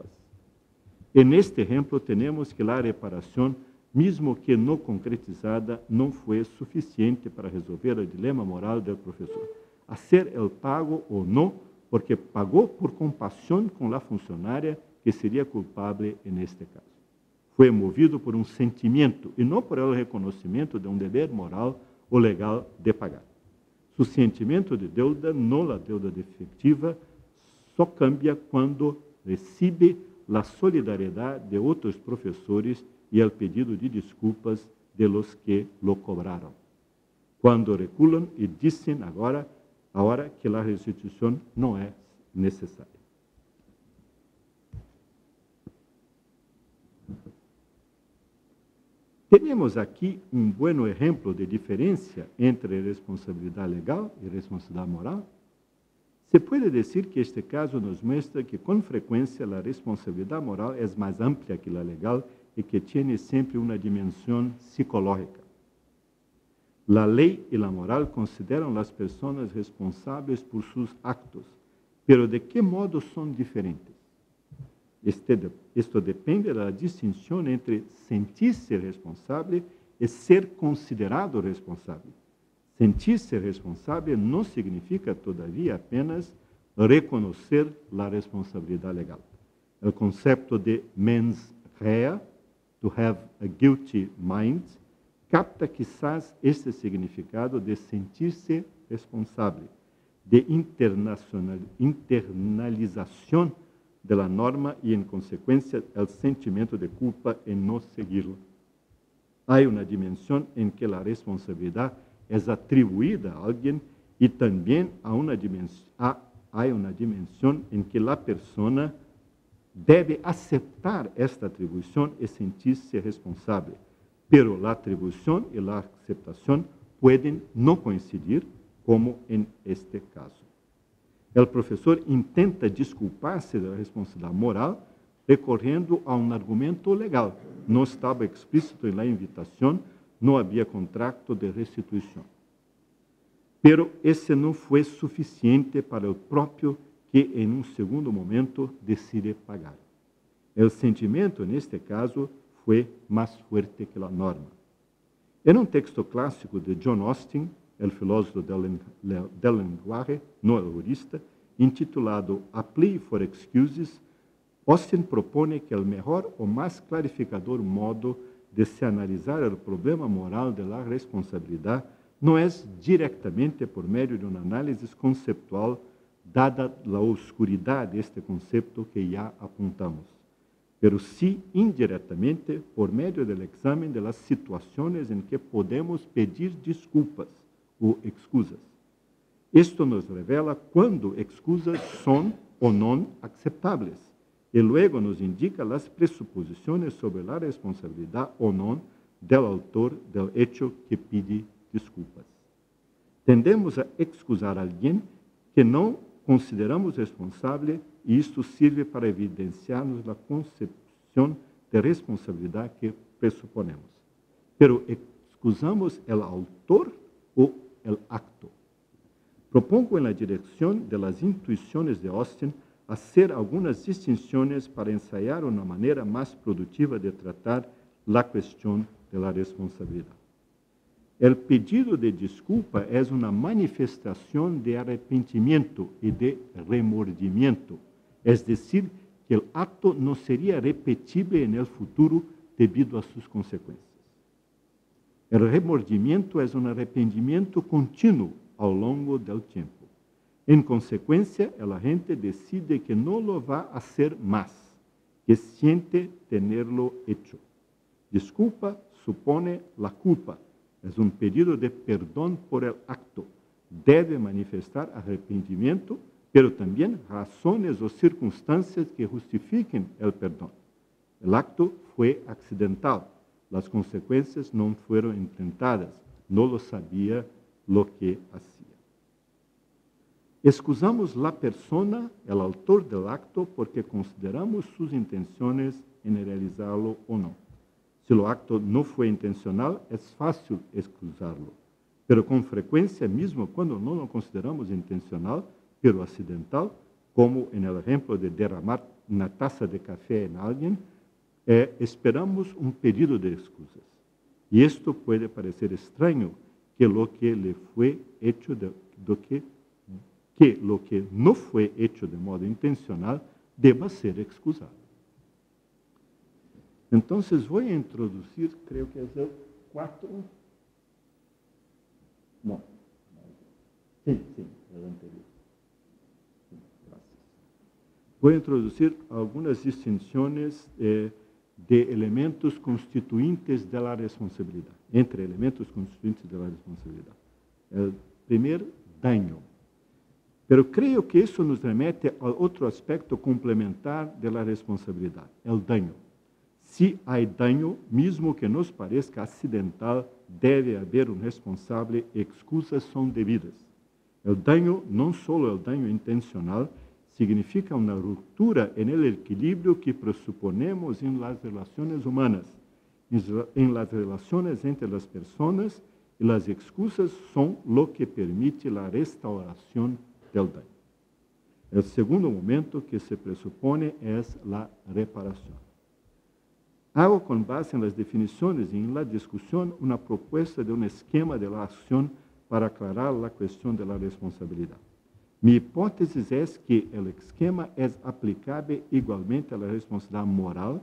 En este ejemplo tenemos que la reparación, mismo que no concretizada, no fue suficiente para resolver el dilema moral del profesor. Hacer el pago o no, porque pagó por compasión con la funcionaria que sería culpable en este caso. Fue movido por un sentimiento y no por el reconocimiento de un deber moral o legal de pagar. Su sentimiento de deuda, no la deuda defectiva, só cambia cuando recibe la solidaridad de otros profesores y el pedido de disculpas de los que lo cobraron. Cuando reculan y dicen ahora, ahora que la restitución no es necesaria. Tenemos aquí un buen ejemplo de diferencia entre responsabilidad legal y responsabilidad moral. Se puede decir que este caso nos muestra que con frecuencia la responsabilidad moral es más amplia que la legal y que tiene siempre una dimensión psicológica. La ley y la moral consideran las personas responsables por sus actos, pero ¿de qué modo son diferentes? Este, esto depende de la distinción entre sentirse responsable y ser considerado responsable. Sentirse responsable no significa todavía apenas reconocer la responsabilidad legal. El concepto de mens rea, to have a guilty mind, capta quizás este significado de sentir-se responsável, de internacional, internalização de la norma e, en consequência, el sentimento de culpa em não segui-la. Há uma dimensão em que a responsabilidade é atribuída a alguém e também há uma dimensão, há, há uma dimensão em que a pessoa deve aceitar esta atribuição e sentir-se responsável. Pero a atribuição e a aceitação podem não coincidir, como em este caso. O professor intenta desculpar-se da responsabilidade moral recorrendo a um argumento legal. Não estava explícito na invitação, não havia contrato de restituição. Pero esse não foi suficiente para o próprio que, em um segundo momento, decide pagar. O sentimento, neste caso, foi mais forte que a norma. Em um texto clássico de John Austin, o filósofo del lenguaje, não el jurista, intitulado A Plea for Excuses, Austin propõe que o melhor ou mais clarificador modo de se analisar o problema moral de la responsabilidade não é diretamente por meio de uma análise conceptual, dada a oscuridade deste conceito que já apontamos, pero sim indiretamente por meio do exame de las situações em que podemos pedir desculpas ou excusas. Isto nos revela quando excusas são ou não aceitáveis e luego nos indica as pressuposições sobre a responsabilidade ou não do autor do hecho que pede desculpas. Tendemos a excusar alguém que não consideramos responsável e isto serve para evidenciar-nos a concepção de responsabilidade que pressuponemos. Pero excusamos o autor ou o acto. Propongo na direção das intuições de Austin fazer algumas distinções para ensaiar uma maneira mais produtiva de tratar a questão da responsabilidade. O pedido de desculpa é uma manifestação de arrependimento e de remordimiento, é decir, que o ato não seria repetível no futuro devido a suas consequências. O remordimiento é um arrependimento contínuo ao longo do tempo. Em consequência, a gente decide que não lo va a hacer mais, que siente tenerlo hecho. Desculpa supone la culpa. É um pedido de perdão por el acto. Deve manifestar arrependimento, pero também razões ou circunstâncias que justifiquem o perdão. O acto foi acidental. As consequências não foram enfrentadas. Não lo sabia lo que hacía. Excusamos la persona, el autor del acto, porque consideramos sus intenciones en realizarlo o no. Si el acto no fue intencional, es fácil excusarlo. Pero con frecuencia, mismo cuando no lo consideramos intencional, pero accidental, como en el ejemplo de derramar una taza de café en alguien, eh, esperamos un pedido de excusas. Y esto puede parecer extraño, que lo que le fue hecho de, de que, que lo que no fue hecho de modo intencional deba ser excusado. Entonces voy a introducir, creo que es el cuatro. No. Sí, sí, el anterior. Sí, gracias. Voy a introducir algunas distinciones eh, de elementos constituintes de la responsabilidad, entre elementos constituintes de la responsabilidad. El primer, daño. Pero creo que isso nos remete a outro aspecto complementar de la responsabilidad, el daño. Se há daño, mesmo que nos pareça acidental, deve haver um responsável e excusas são devidas. O daño, não só o daño intencional, significa uma ruptura no equilíbrio que pressuponemos em las relações humanas, em las relações entre as pessoas, e as excusas são o que permite a restauração del daño. O segundo momento que se pressupone é a reparação. Hago com base nas definições e em la discussão uma proposta de um esquema de la acción para aclarar a questão de la responsabilidade. Mi hipótese é que o esquema é aplicável igualmente à responsabilidade moral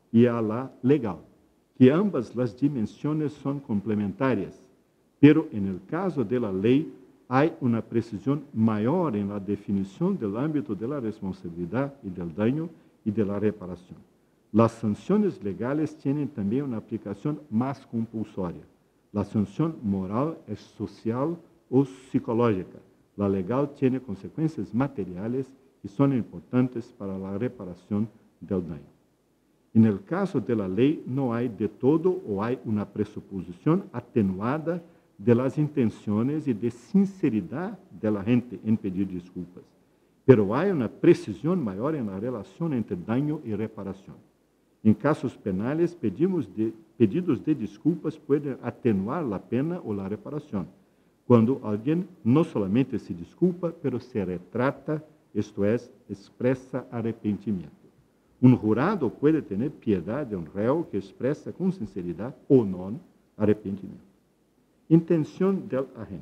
y a la legal, que ambas las dimensiones son complementarias, pero en el caso de la ley hay una precisión mayor en la definición del ámbito de la responsabilidad y del daño y de la reparación. Las sanciones legales tienen también una aplicación más compulsoria. La sanción moral es social o psicológica. La legal tiene consecuencias materiales y son importantes para la reparación del daño. En el caso de la ley no hay de todo o hay una presuposición atenuada de las intenciones y de sinceridad de la gente en pedir disculpas, pero hay una precisión mayor en la relación entre daño y reparación. En casos penales, pedimos de, pedidos de disculpas pueden atenuar la pena o la reparación, cuando alguien no solamente se disculpa, pero se retrata, esto es, expresa arrepentimiento. Un jurado puede tener piedad de un reo que expresa con sinceridad o no arrepentimiento. Intención del agente.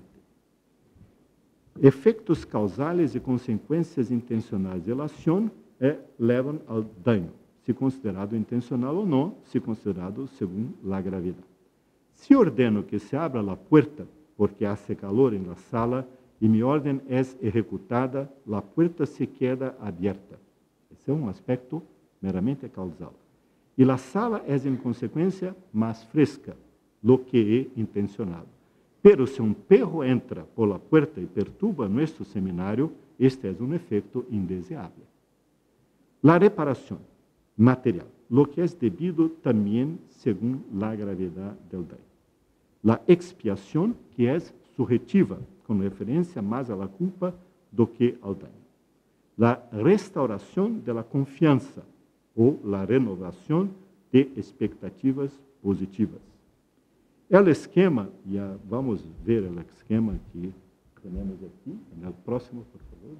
Efectos causales e consequências intencionais de la ação eh, levam ao dano, se considerado intencional ou não, se considerado segundo a gravidade. Se ordeno que se abra a porta porque hace calor em la sala e mi orden es ejecutada, la puerta se queda abierta. Esse é um aspecto meramente causal. E la sala es, en consequência, mais fresca, lo que é intencionado. Pero se um perro entra por la puerta e perturba nuestro seminario, este es un efecto indeseable. La reparación material, lo que es debido también según la gravedad del daño. La expiación, que es subjetiva, con referencia más a la culpa do que al daño. La restauración de la confianza o la renovación de expectativas positivas. El esquema, ya vamos a ver el esquema que tenemos aquí, en el próximo, por favor.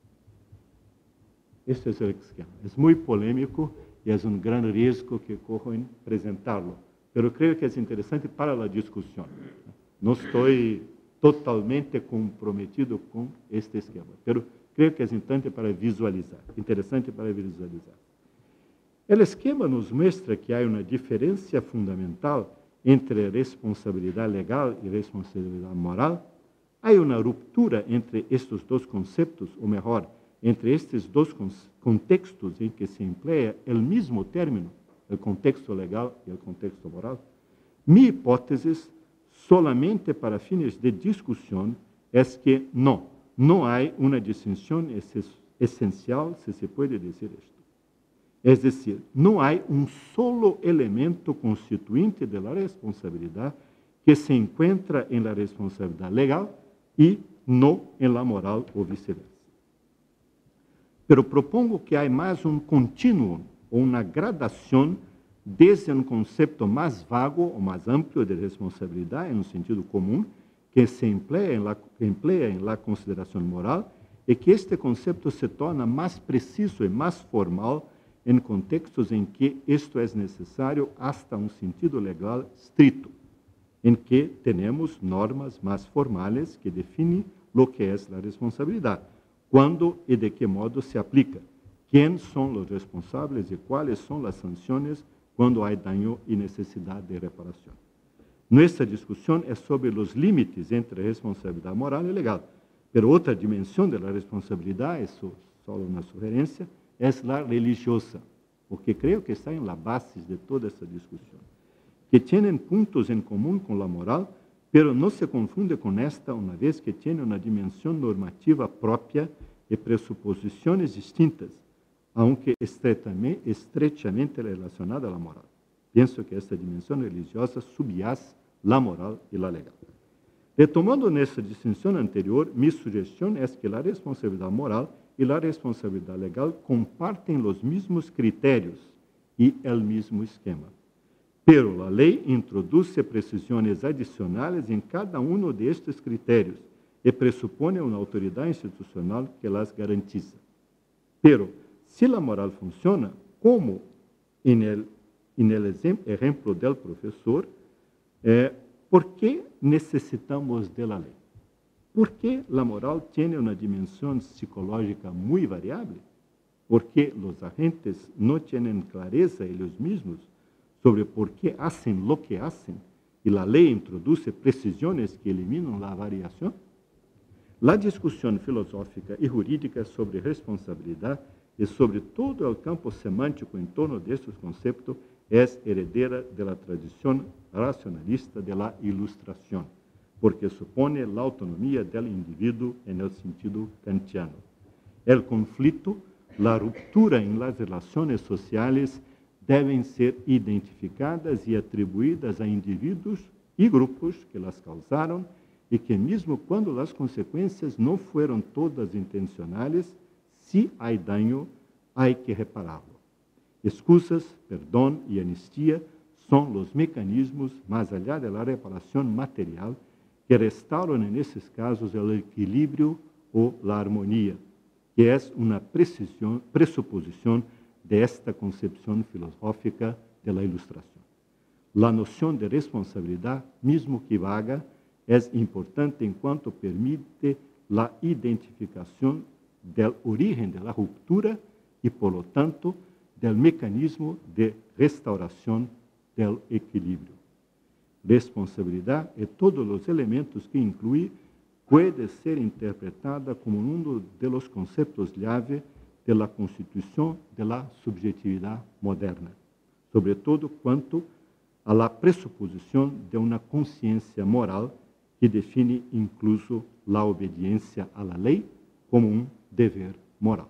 Este es el esquema. Es muy polémico y es un gran riesgo que corro en presentarlo, pero creo que es interesante para la discusión. No estoy totalmente comprometido con este esquema, pero creo que es interesante para visualizar. Interesante para visualizar. El esquema nos muestra que hay una diferencia fundamental entre responsabilidad legal y responsabilidad moral. Hay una ruptura entre estos dos conceptos, o mejor, entre estos dos contextos en que se emplea el mismo término, el contexto legal y el contexto moral. Mi hipótesis, solamente para fines de discusión, es que no, no hay una distinción esencial, si se puede decir esto. Es decir, no hay un solo elemento constituinte de la responsabilidad que se encuentra en la responsabilidad legal y no en la moral o viceversa. Pero propongo que hay más un continuo o una gradación desde un concepto más vago o más amplio de responsabilidad en un sentido común que se emplea en la, que emplea en la consideración moral y que este concepto se torna más preciso y más formal en contextos en que esto es necesario hasta un sentido legal estricto, en que tenemos normas más formales que definen lo que es la responsabilidad, cuándo y de qué modo se aplica, quién son los responsables y cuáles son las sanciones cuando hay daño y necesidad de reparación. Nuestra discusión es sobre los límites entre responsabilidad moral y legal, pero otra dimensión de la responsabilidad, eso solo una sugerencia, es la religiosa, porque creo que está en la base de toda esta discusión, que tienen puntos en común con la moral, pero no se confunde con esta una vez que tiene una dimensión normativa propia y presuposiciones distintas, aunque estrechamente, estrechamente relacionada a la moral. Pienso que esta dimensión religiosa subyace la moral y la legal. Retomando nuestra distinción anterior, mi sugestión es que la responsabilidad moral y la responsabilidad legal comparten los mismos criterios y el mismo esquema. Pero la ley introduce precisiones adicionales en cada uno de estos criterios y presupone una autoridad institucional que las garantiza. Pero, si la moral funciona, como en el, en el ejemplo del profesor, eh, ¿por qué necesitamos de la ley? ¿Por qué la moral tiene una dimensión psicológica muy variable? porque los agentes no tienen clareza ellos mismos sobre por qué hacen lo que hacen y la ley introduce precisiones que eliminan la variación. La discusión filosófica y jurídica sobre responsabilidad y sobre todo el campo semántico en torno de estos conceptos es heredera de la tradición racionalista de la Ilustración, porque supone la autonomía del individuo en el sentido kantiano. El conflicto, la ruptura en las relaciones sociales deben ser identificadas y atribuidas a individuos y grupos que las causaron y que mismo cuando las consecuencias no fueron todas intencionales, si hay daño, hay que repararlo. Excusas, perdón y amnistía son los mecanismos, más allá de la reparación material, que restauran en esos casos el equilibrio o la armonía, que es una precisión, presuposición de esta concepción filosófica de la Ilustración. La noción de responsabilidad, mismo que vaga, es importante en cuanto permite la identificación del origen de la ruptura y, por lo tanto, del mecanismo de restauración del equilibrio. Responsabilidad y todos los elementos que incluye puede ser interpretada como uno de los conceptos llave de la constitución de la subjetividad moderna, sobre todo cuanto a la presuposición de una conciencia moral que define incluso la obediencia a la ley como un deber moral.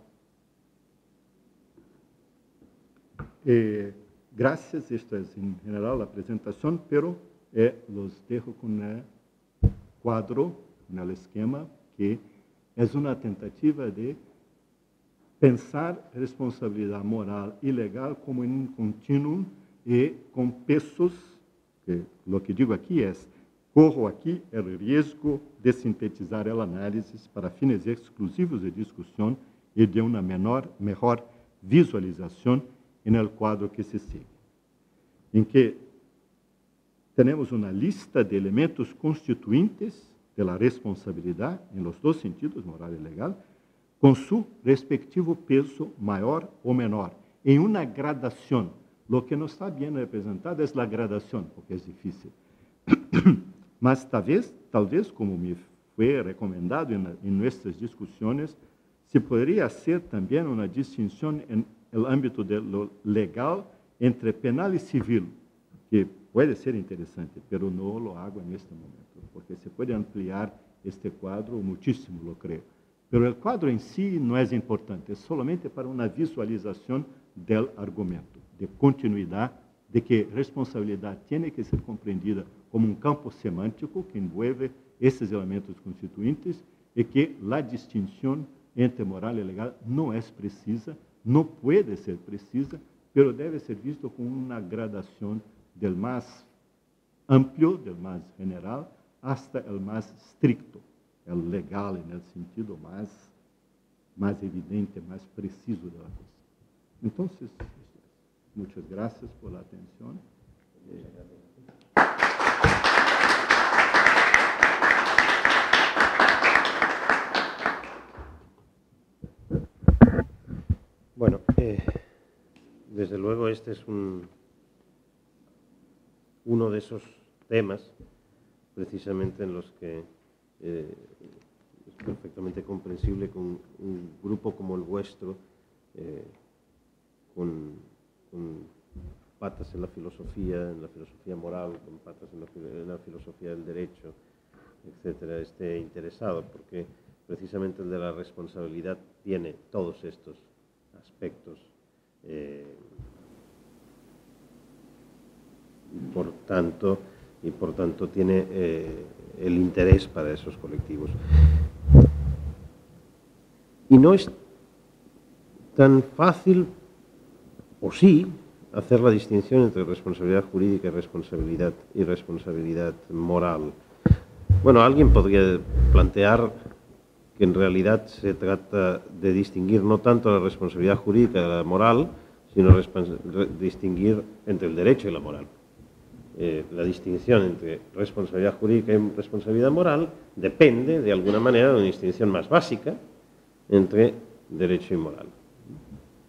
Eh, gracias, esto es en general la presentación, pero eh, los dejo con el cuadro, con el esquema, que es una tentativa de pensar responsabilidad moral y legal como en un continuum y con pesos, que lo que digo aquí es, corro aquí el riesgo de sintetizar el análisis para fines exclusivos de discusión y de una menor, mejor visualización en el cuadro que se sigue, en que tenemos una lista de elementos constituintes de la responsabilidad en los dos sentidos, moral y legal, con su respectivo peso mayor o menor, en una gradación. Lo que no está bien representado es la gradación, porque es difícil. Mas tal vez, tal vez, como me fue recomendado en, en nuestras discusiones, se podría hacer también una distinción en el ámbito de lo legal entre penal y civil, que puede ser interesante, pero no lo hago en este momento, porque se puede ampliar este cuadro muchísimo, lo creo. Pero el cuadro en sí no es importante, es solamente para una visualización del argumento, de continuidad, de que responsabilidad tiene que ser comprendida como un campo semántico que envuelve esses elementos constituintes y que la distinción entre moral y legal no es precisa, no puede ser precisa, pero debe ser visto con una gradación del más amplio, del más general, hasta el más estricto, el legal en el sentido más, más evidente, más preciso de la cosa. Entonces, muchas gracias por la atención. Bueno, eh, desde luego este es un, uno de esos temas precisamente en los que eh, es perfectamente comprensible que un, un grupo como el vuestro, eh, con, con patas en la filosofía, en la filosofía moral, con patas en la, en la filosofía del derecho, etcétera, esté interesado, porque precisamente el de la responsabilidad tiene todos estos aspectos. Eh, y por tanto, y por tanto tiene eh, el interés para esos colectivos. Y no es tan fácil, o sí, hacer la distinción entre responsabilidad jurídica y responsabilidad, y responsabilidad moral. Bueno, alguien podría plantear que en realidad se trata de distinguir no tanto la responsabilidad jurídica de la moral, sino distinguir entre el derecho y la moral. Eh, la distinción entre responsabilidad jurídica y responsabilidad moral depende, de alguna manera, de una distinción más básica entre derecho y moral.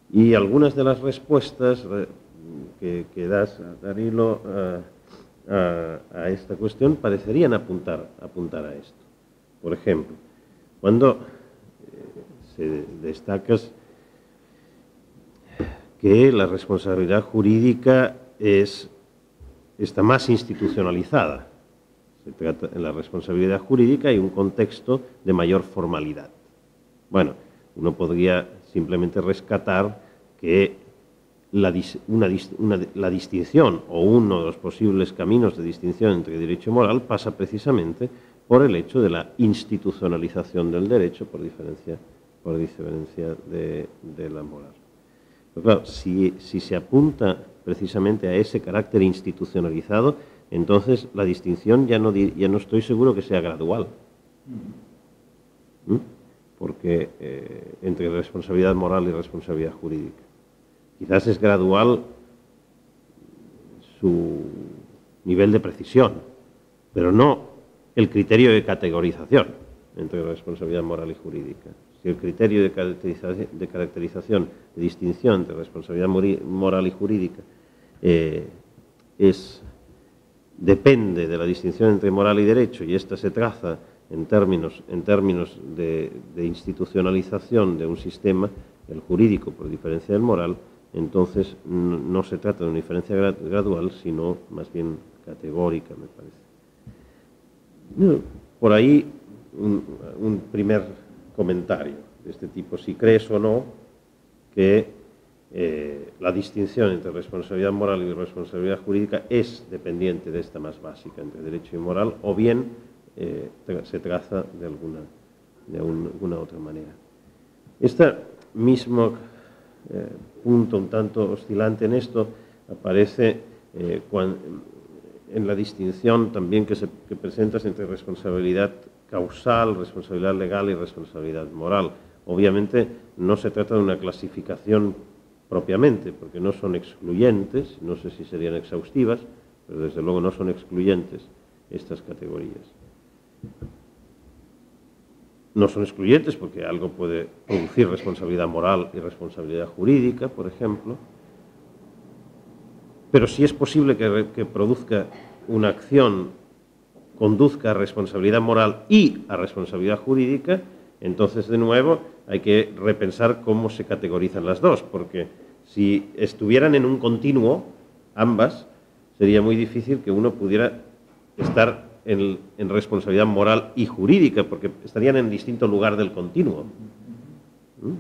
Y algunas de las respuestas que, que das, Danilo, a, a, a esta cuestión parecerían apuntar, apuntar a esto. Por ejemplo, cuando eh, se destacas que la responsabilidad jurídica es, está más institucionalizada. Se trata, en la responsabilidad jurídica hay un contexto de mayor formalidad. Bueno, uno podría simplemente rescatar que la, una, una, la distinción o uno de los posibles caminos de distinción entre derecho y moral pasa precisamente por el hecho de la institucionalización del derecho por diferencia, por diferencia de, de la moral. Pero claro, si, si se apunta precisamente a ese carácter institucionalizado, entonces la distinción ya no, ya no estoy seguro que sea gradual. ¿Mm? Porque eh, entre responsabilidad moral y responsabilidad jurídica. Quizás es gradual su nivel de precisión, pero no el criterio de categorización entre responsabilidad moral y jurídica. Si el criterio de caracterización, de, caracterización, de distinción entre responsabilidad moral y jurídica eh, es, depende de la distinción entre moral y derecho, y esta se traza en términos, en términos de, de institucionalización de un sistema, el jurídico por diferencia del moral, entonces no, no se trata de una diferencia gradual, sino más bien categórica, me parece. Por ahí un, un primer comentario de este tipo, si crees o no que eh, la distinción entre responsabilidad moral y responsabilidad jurídica es dependiente de esta más básica, entre derecho y moral, o bien eh, se traza de alguna, de alguna otra manera. Este mismo eh, punto un tanto oscilante en esto aparece eh, cuando, en la distinción también que, se, que presentas entre responsabilidad causal, responsabilidad legal y responsabilidad moral. Obviamente no se trata de una clasificación propiamente, porque no son excluyentes, no sé si serían exhaustivas, pero desde luego no son excluyentes estas categorías. No son excluyentes porque algo puede producir responsabilidad moral y responsabilidad jurídica, por ejemplo, pero sí es posible que, que produzca una acción, conduzca a responsabilidad moral y a responsabilidad jurídica, entonces de nuevo hay que repensar cómo se categorizan las dos, porque si estuvieran en un continuo, ambas, sería muy difícil que uno pudiera estar en, en responsabilidad moral y jurídica, porque estarían en distinto lugar del continuo. ¿Mm?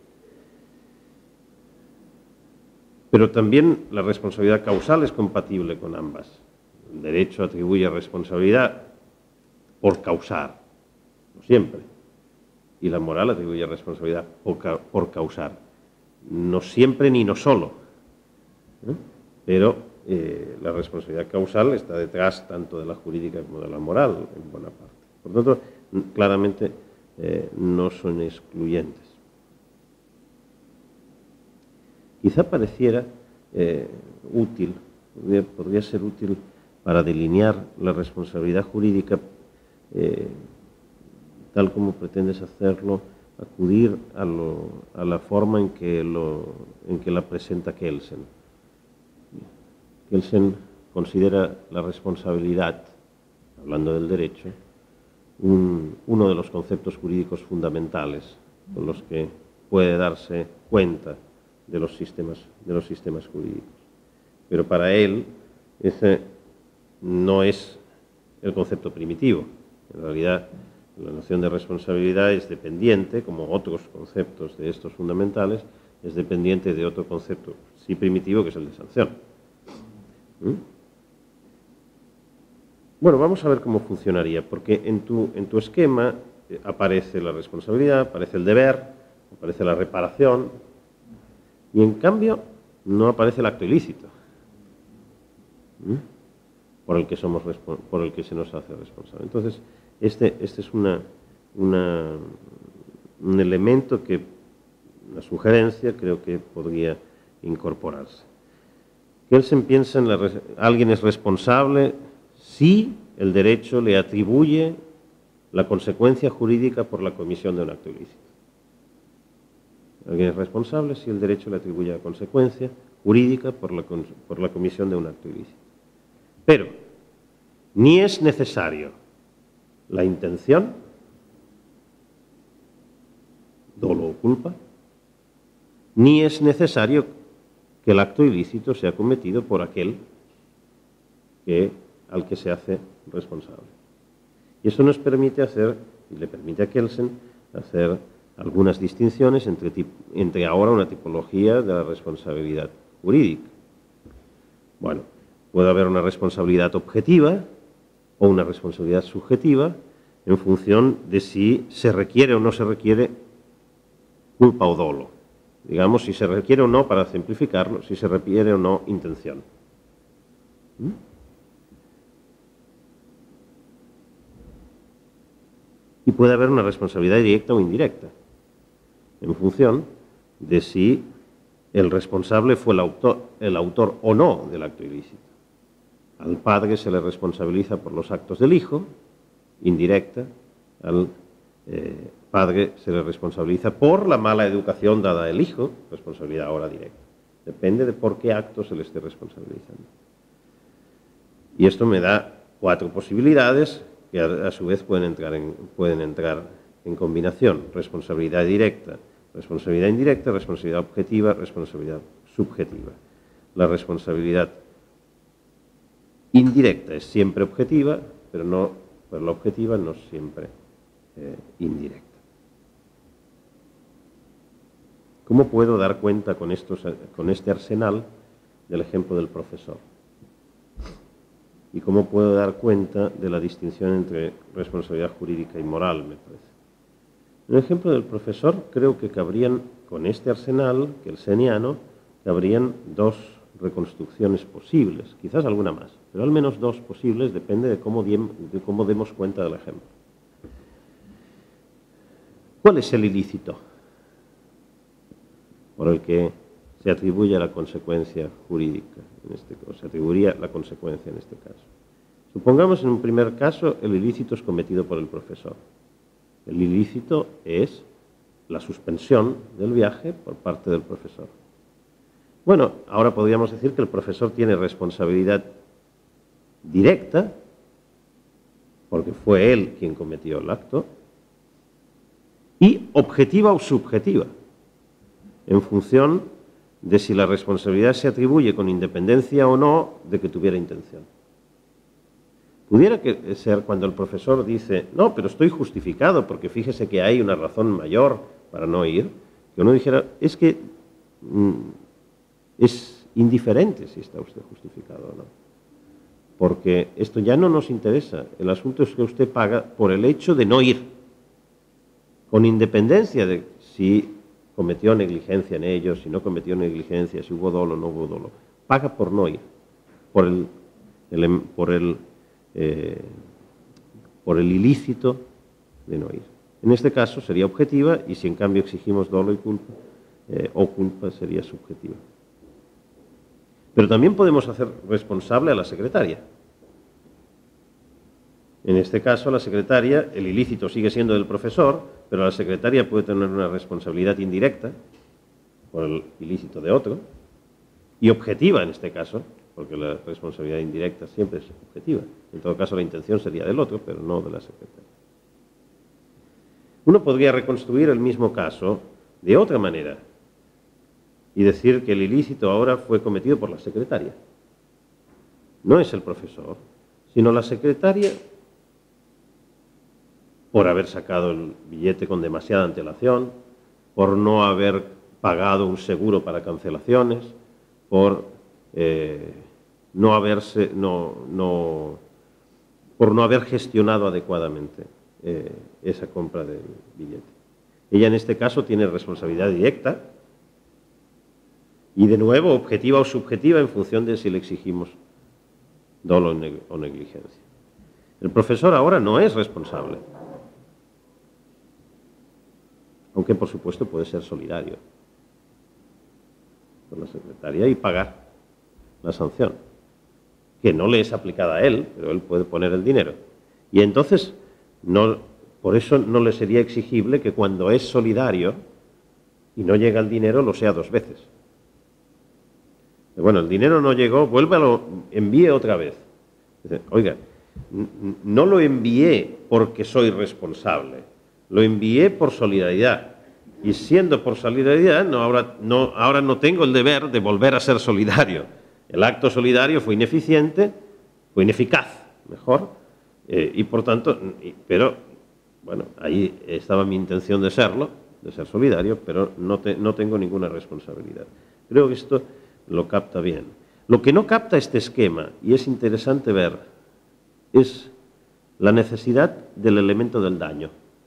Pero también la responsabilidad causal es compatible con ambas. El derecho atribuye responsabilidad por causar, no siempre, y la moral atribuye responsabilidad por, ca por causar, no siempre ni no solo, ¿eh? Pero eh, la responsabilidad causal está detrás tanto de la jurídica como de la moral, en buena parte. Por lo tanto, claramente eh, no son excluyentes. Quizá pareciera eh, útil, podría, podría ser útil para delinear la responsabilidad jurídica, eh, tal como pretendes hacerlo, acudir a, lo, a la forma en que, lo, en que la presenta Kelsen. Kelsen considera la responsabilidad, hablando del derecho, un, uno de los conceptos jurídicos fundamentales con los que puede darse cuenta de los sistemas, de los sistemas jurídicos. Pero para él, ese no es el concepto primitivo. En realidad, la noción de responsabilidad es dependiente, como otros conceptos de estos fundamentales, es dependiente de otro concepto, sí primitivo, que es el de sanción. ¿Mm? Bueno, vamos a ver cómo funcionaría, porque en tu, en tu esquema eh, aparece la responsabilidad, aparece el deber, aparece la reparación, y en cambio no aparece el acto ilícito, ¿Mm? por el que somos por el que se nos hace responsable. Entonces, este, este es una, una, un elemento que, una sugerencia, creo que podría incorporarse. Kelsen piensa en la, alguien es responsable si el derecho le atribuye la consecuencia jurídica por la comisión de un acto ilícito. Alguien es responsable si el derecho le atribuye la consecuencia jurídica por la, por la comisión de un acto ilícito. Pero ni es necesario la intención, dolo o culpa, ni es necesario que el acto ilícito sea cometido por aquel que, al que se hace responsable. Y eso nos permite hacer, y le permite a Kelsen hacer algunas distinciones entre, entre ahora una tipología de la responsabilidad jurídica. Bueno, puede haber una responsabilidad objetiva o una responsabilidad subjetiva en función de si se requiere o no se requiere culpa o dolo. Digamos, si se requiere o no, para simplificarlo, si se requiere o no intención. ¿Mm? Y puede haber una responsabilidad directa o indirecta, en función de si el responsable fue el autor, el autor o no del acto ilícito. Al padre se le responsabiliza por los actos del hijo, indirecta. Al eh, padre se le responsabiliza por la mala educación dada al hijo, responsabilidad ahora directa. Depende de por qué acto se le esté responsabilizando. Y esto me da cuatro posibilidades que a, a su vez pueden entrar, en, pueden entrar en combinación. Responsabilidad directa, responsabilidad indirecta, responsabilidad objetiva, responsabilidad subjetiva. La responsabilidad indirecta es siempre objetiva, pero, no, pero la objetiva no es siempre eh, indirecta. ¿Cómo puedo dar cuenta con, estos, con este arsenal del ejemplo del profesor? ¿Y cómo puedo dar cuenta de la distinción entre responsabilidad jurídica y moral, me parece? En el ejemplo del profesor creo que cabrían, con este arsenal, kelseniano, cabrían dos reconstrucciones posibles, quizás alguna más, pero al menos dos posibles, depende de cómo, de cómo demos cuenta del ejemplo. ¿Cuál es el ilícito por el que se atribuye la consecuencia jurídica, en este caso, se atribuiría la consecuencia en este caso? Supongamos en un primer caso el ilícito es cometido por el profesor. El ilícito es la suspensión del viaje por parte del profesor. Bueno, ahora podríamos decir que el profesor tiene responsabilidad directa, porque fue él quien cometió el acto, y objetiva o subjetiva, en función de si la responsabilidad se atribuye con independencia o no de que tuviera intención. Pudiera que ser cuando el profesor dice, no, pero estoy justificado porque fíjese que hay una razón mayor para no ir, que uno dijera, es que mmm, es indiferente si está usted justificado o no. Porque esto ya no nos interesa. El asunto es que usted paga por el hecho de no ir, con independencia de si cometió negligencia en ello, si no cometió negligencia, si hubo dolo o no hubo dolo. Paga por no ir, por el, el, por el, eh, por el ilícito de no ir. En este caso sería objetiva y si en cambio exigimos dolo y culpa, eh, o culpa sería subjetiva. Pero también podemos hacer responsable a la secretaria. En este caso, la secretaria, el ilícito sigue siendo del profesor, pero la secretaria puede tener una responsabilidad indirecta por el ilícito de otro, y objetiva en este caso, porque la responsabilidad indirecta siempre es objetiva. En todo caso, la intención sería del otro, pero no de la secretaria. Uno podría reconstruir el mismo caso de otra manera y decir que el ilícito ahora fue cometido por la secretaria. No es el profesor, sino la secretaria, por haber sacado el billete con demasiada antelación, por no haber pagado un seguro para cancelaciones, por eh, no haberse, no, no, por no haber gestionado adecuadamente eh, esa compra del billete. Ella en este caso tiene responsabilidad directa y de nuevo objetiva o subjetiva en función de si le exigimos dolo o negligencia. El profesor ahora no es responsable, aunque por supuesto puede ser solidario con la secretaria y pagar la sanción, que no le es aplicada a él, pero él puede poner el dinero. Y entonces, no, por eso no le sería exigible que cuando es solidario y no llega el dinero, lo sea dos veces. Bueno, el dinero no llegó, vuélvalo, envíe otra vez. Dice, oiga, no lo envié porque soy responsable, lo envié por solidaridad. Y siendo por solidaridad, no, ahora, no, ahora no tengo el deber de volver a ser solidario. El acto solidario fue ineficiente, fue ineficaz, mejor, eh, y por tanto, pero, bueno, ahí estaba mi intención de serlo, de ser solidario, pero no, te, no tengo ninguna responsabilidad. Creo que esto lo capta bien. Lo que no capta este esquema, y es interesante ver, es la necesidad del elemento del daño.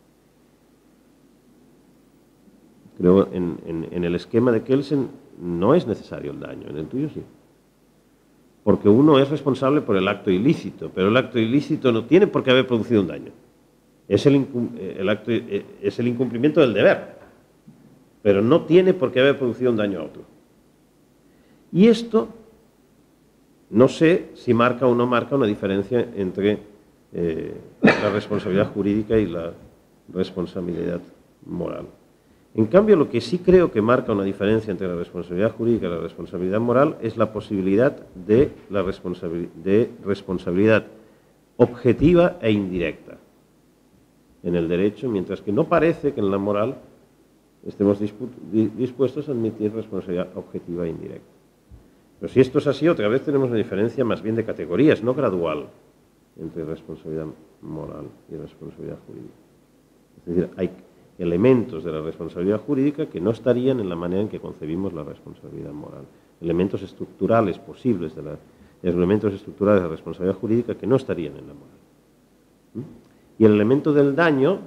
Creo en, en, en el esquema de Kelsen no es necesario el daño, en el tuyo sí. Porque uno es responsable por el acto ilícito, pero el acto ilícito no tiene por qué haber producido un daño. Es el, el, acto, es el incumplimiento del deber, pero no tiene por qué haber producido un daño a otro. Y esto, no sé si marca o no marca una diferencia entre eh, la responsabilidad jurídica y la responsabilidad moral. En cambio, lo que sí creo que marca una diferencia entre la responsabilidad jurídica y la responsabilidad moral es la posibilidad de, la responsabilidad, de responsabilidad objetiva e indirecta en el derecho, mientras que no parece que en la moral estemos dispuestos a admitir responsabilidad objetiva e indirecta. Pero si esto es así, otra vez tenemos una diferencia más bien de categorías, no gradual, entre responsabilidad moral y responsabilidad jurídica. Es decir, hay elementos de la responsabilidad jurídica que no estarían en la manera en que concebimos la responsabilidad moral. Elementos estructurales posibles de la, elementos estructurales de la responsabilidad jurídica que no estarían en la moral. ¿Mm? Y el elemento del daño,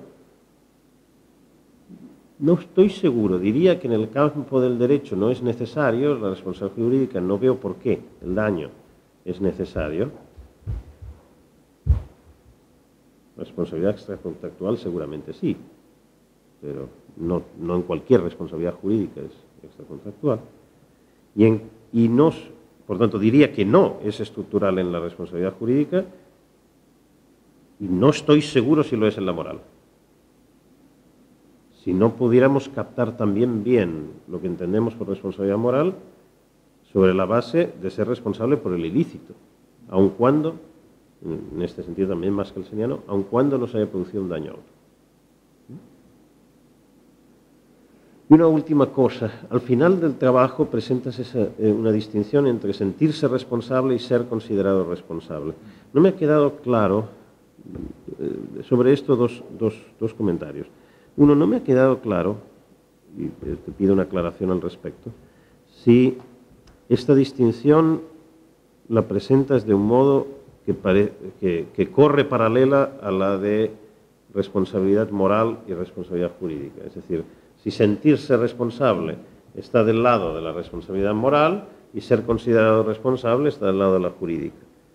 no estoy seguro, diría que en el campo del derecho no es necesario, la responsabilidad jurídica no veo por qué el daño es necesario. La responsabilidad extracontractual seguramente sí, pero no, no en cualquier responsabilidad jurídica es extracontractual. Y, en, y no, por tanto, diría que no es estructural en la responsabilidad jurídica y no estoy seguro si lo es en la moral. Si no pudiéramos captar también bien lo que entendemos por responsabilidad moral sobre la base de ser responsable por el ilícito, aun cuando, en este sentido también más kelseniano, aun cuando no se haya producido un daño a otro. Y una última cosa, al final del trabajo presentas esa, eh, una distinción entre sentirse responsable y ser considerado responsable. No me ha quedado claro, eh, sobre esto dos, dos, dos comentarios. Uno, no me ha quedado claro, y te pido una aclaración al respecto, si esta distinción la presentas de un modo que, pare, que, que corre paralela a la de responsabilidad moral y responsabilidad jurídica. Es decir, si sentirse responsable está del lado de la responsabilidad moral y ser considerado responsable está del lado de la jurídica.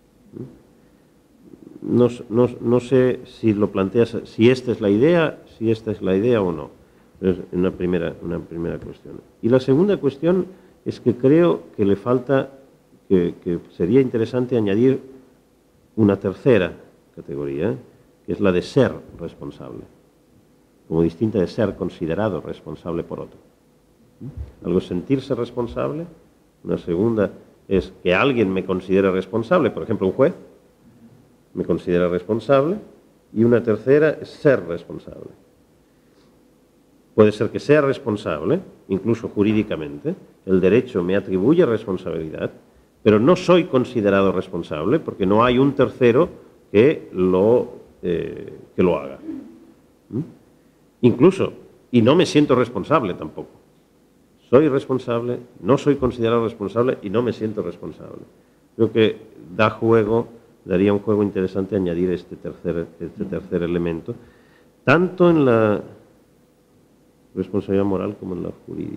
No, no, no sé si lo planteas, si esta es la idea, si esta es la idea o no. Es una primera, una primera cuestión. Y la segunda cuestión es que creo que le falta, que, que sería interesante añadir una tercera categoría, que es la de ser responsable, como distinta de ser considerado responsable por otro. Algo es sentirse responsable, una segunda es que alguien me considere responsable, por ejemplo un juez me considera responsable, y una tercera es ser responsable. Puede ser que sea responsable, incluso jurídicamente, el derecho me atribuye responsabilidad, pero no soy considerado responsable porque no hay un tercero que lo, eh, que lo haga. ¿Mm? Incluso, y no me siento responsable tampoco. Soy responsable, no soy considerado responsable y no me siento responsable. Creo que da juego, daría un juego interesante añadir este tercer, este tercer elemento, tanto en la responsabilidad moral como en la jurídica.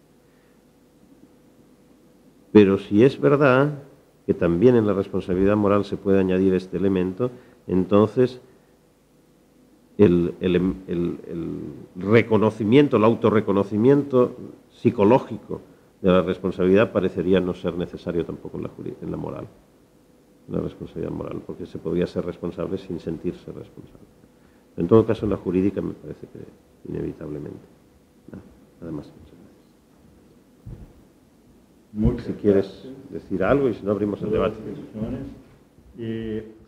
Pero si es verdad que también en la responsabilidad moral se puede añadir este elemento, entonces el, el, el, el reconocimiento, el autorreconocimiento psicológico de la responsabilidad parecería no ser necesario tampoco en la, en la moral, en la responsabilidad moral, porque se podría ser responsable sin sentirse responsable. En todo caso, en la jurídica me parece que inevitablemente. Nada, nada más. Muchas si quieres gracias. decir algo y si no abrimos el debate. Y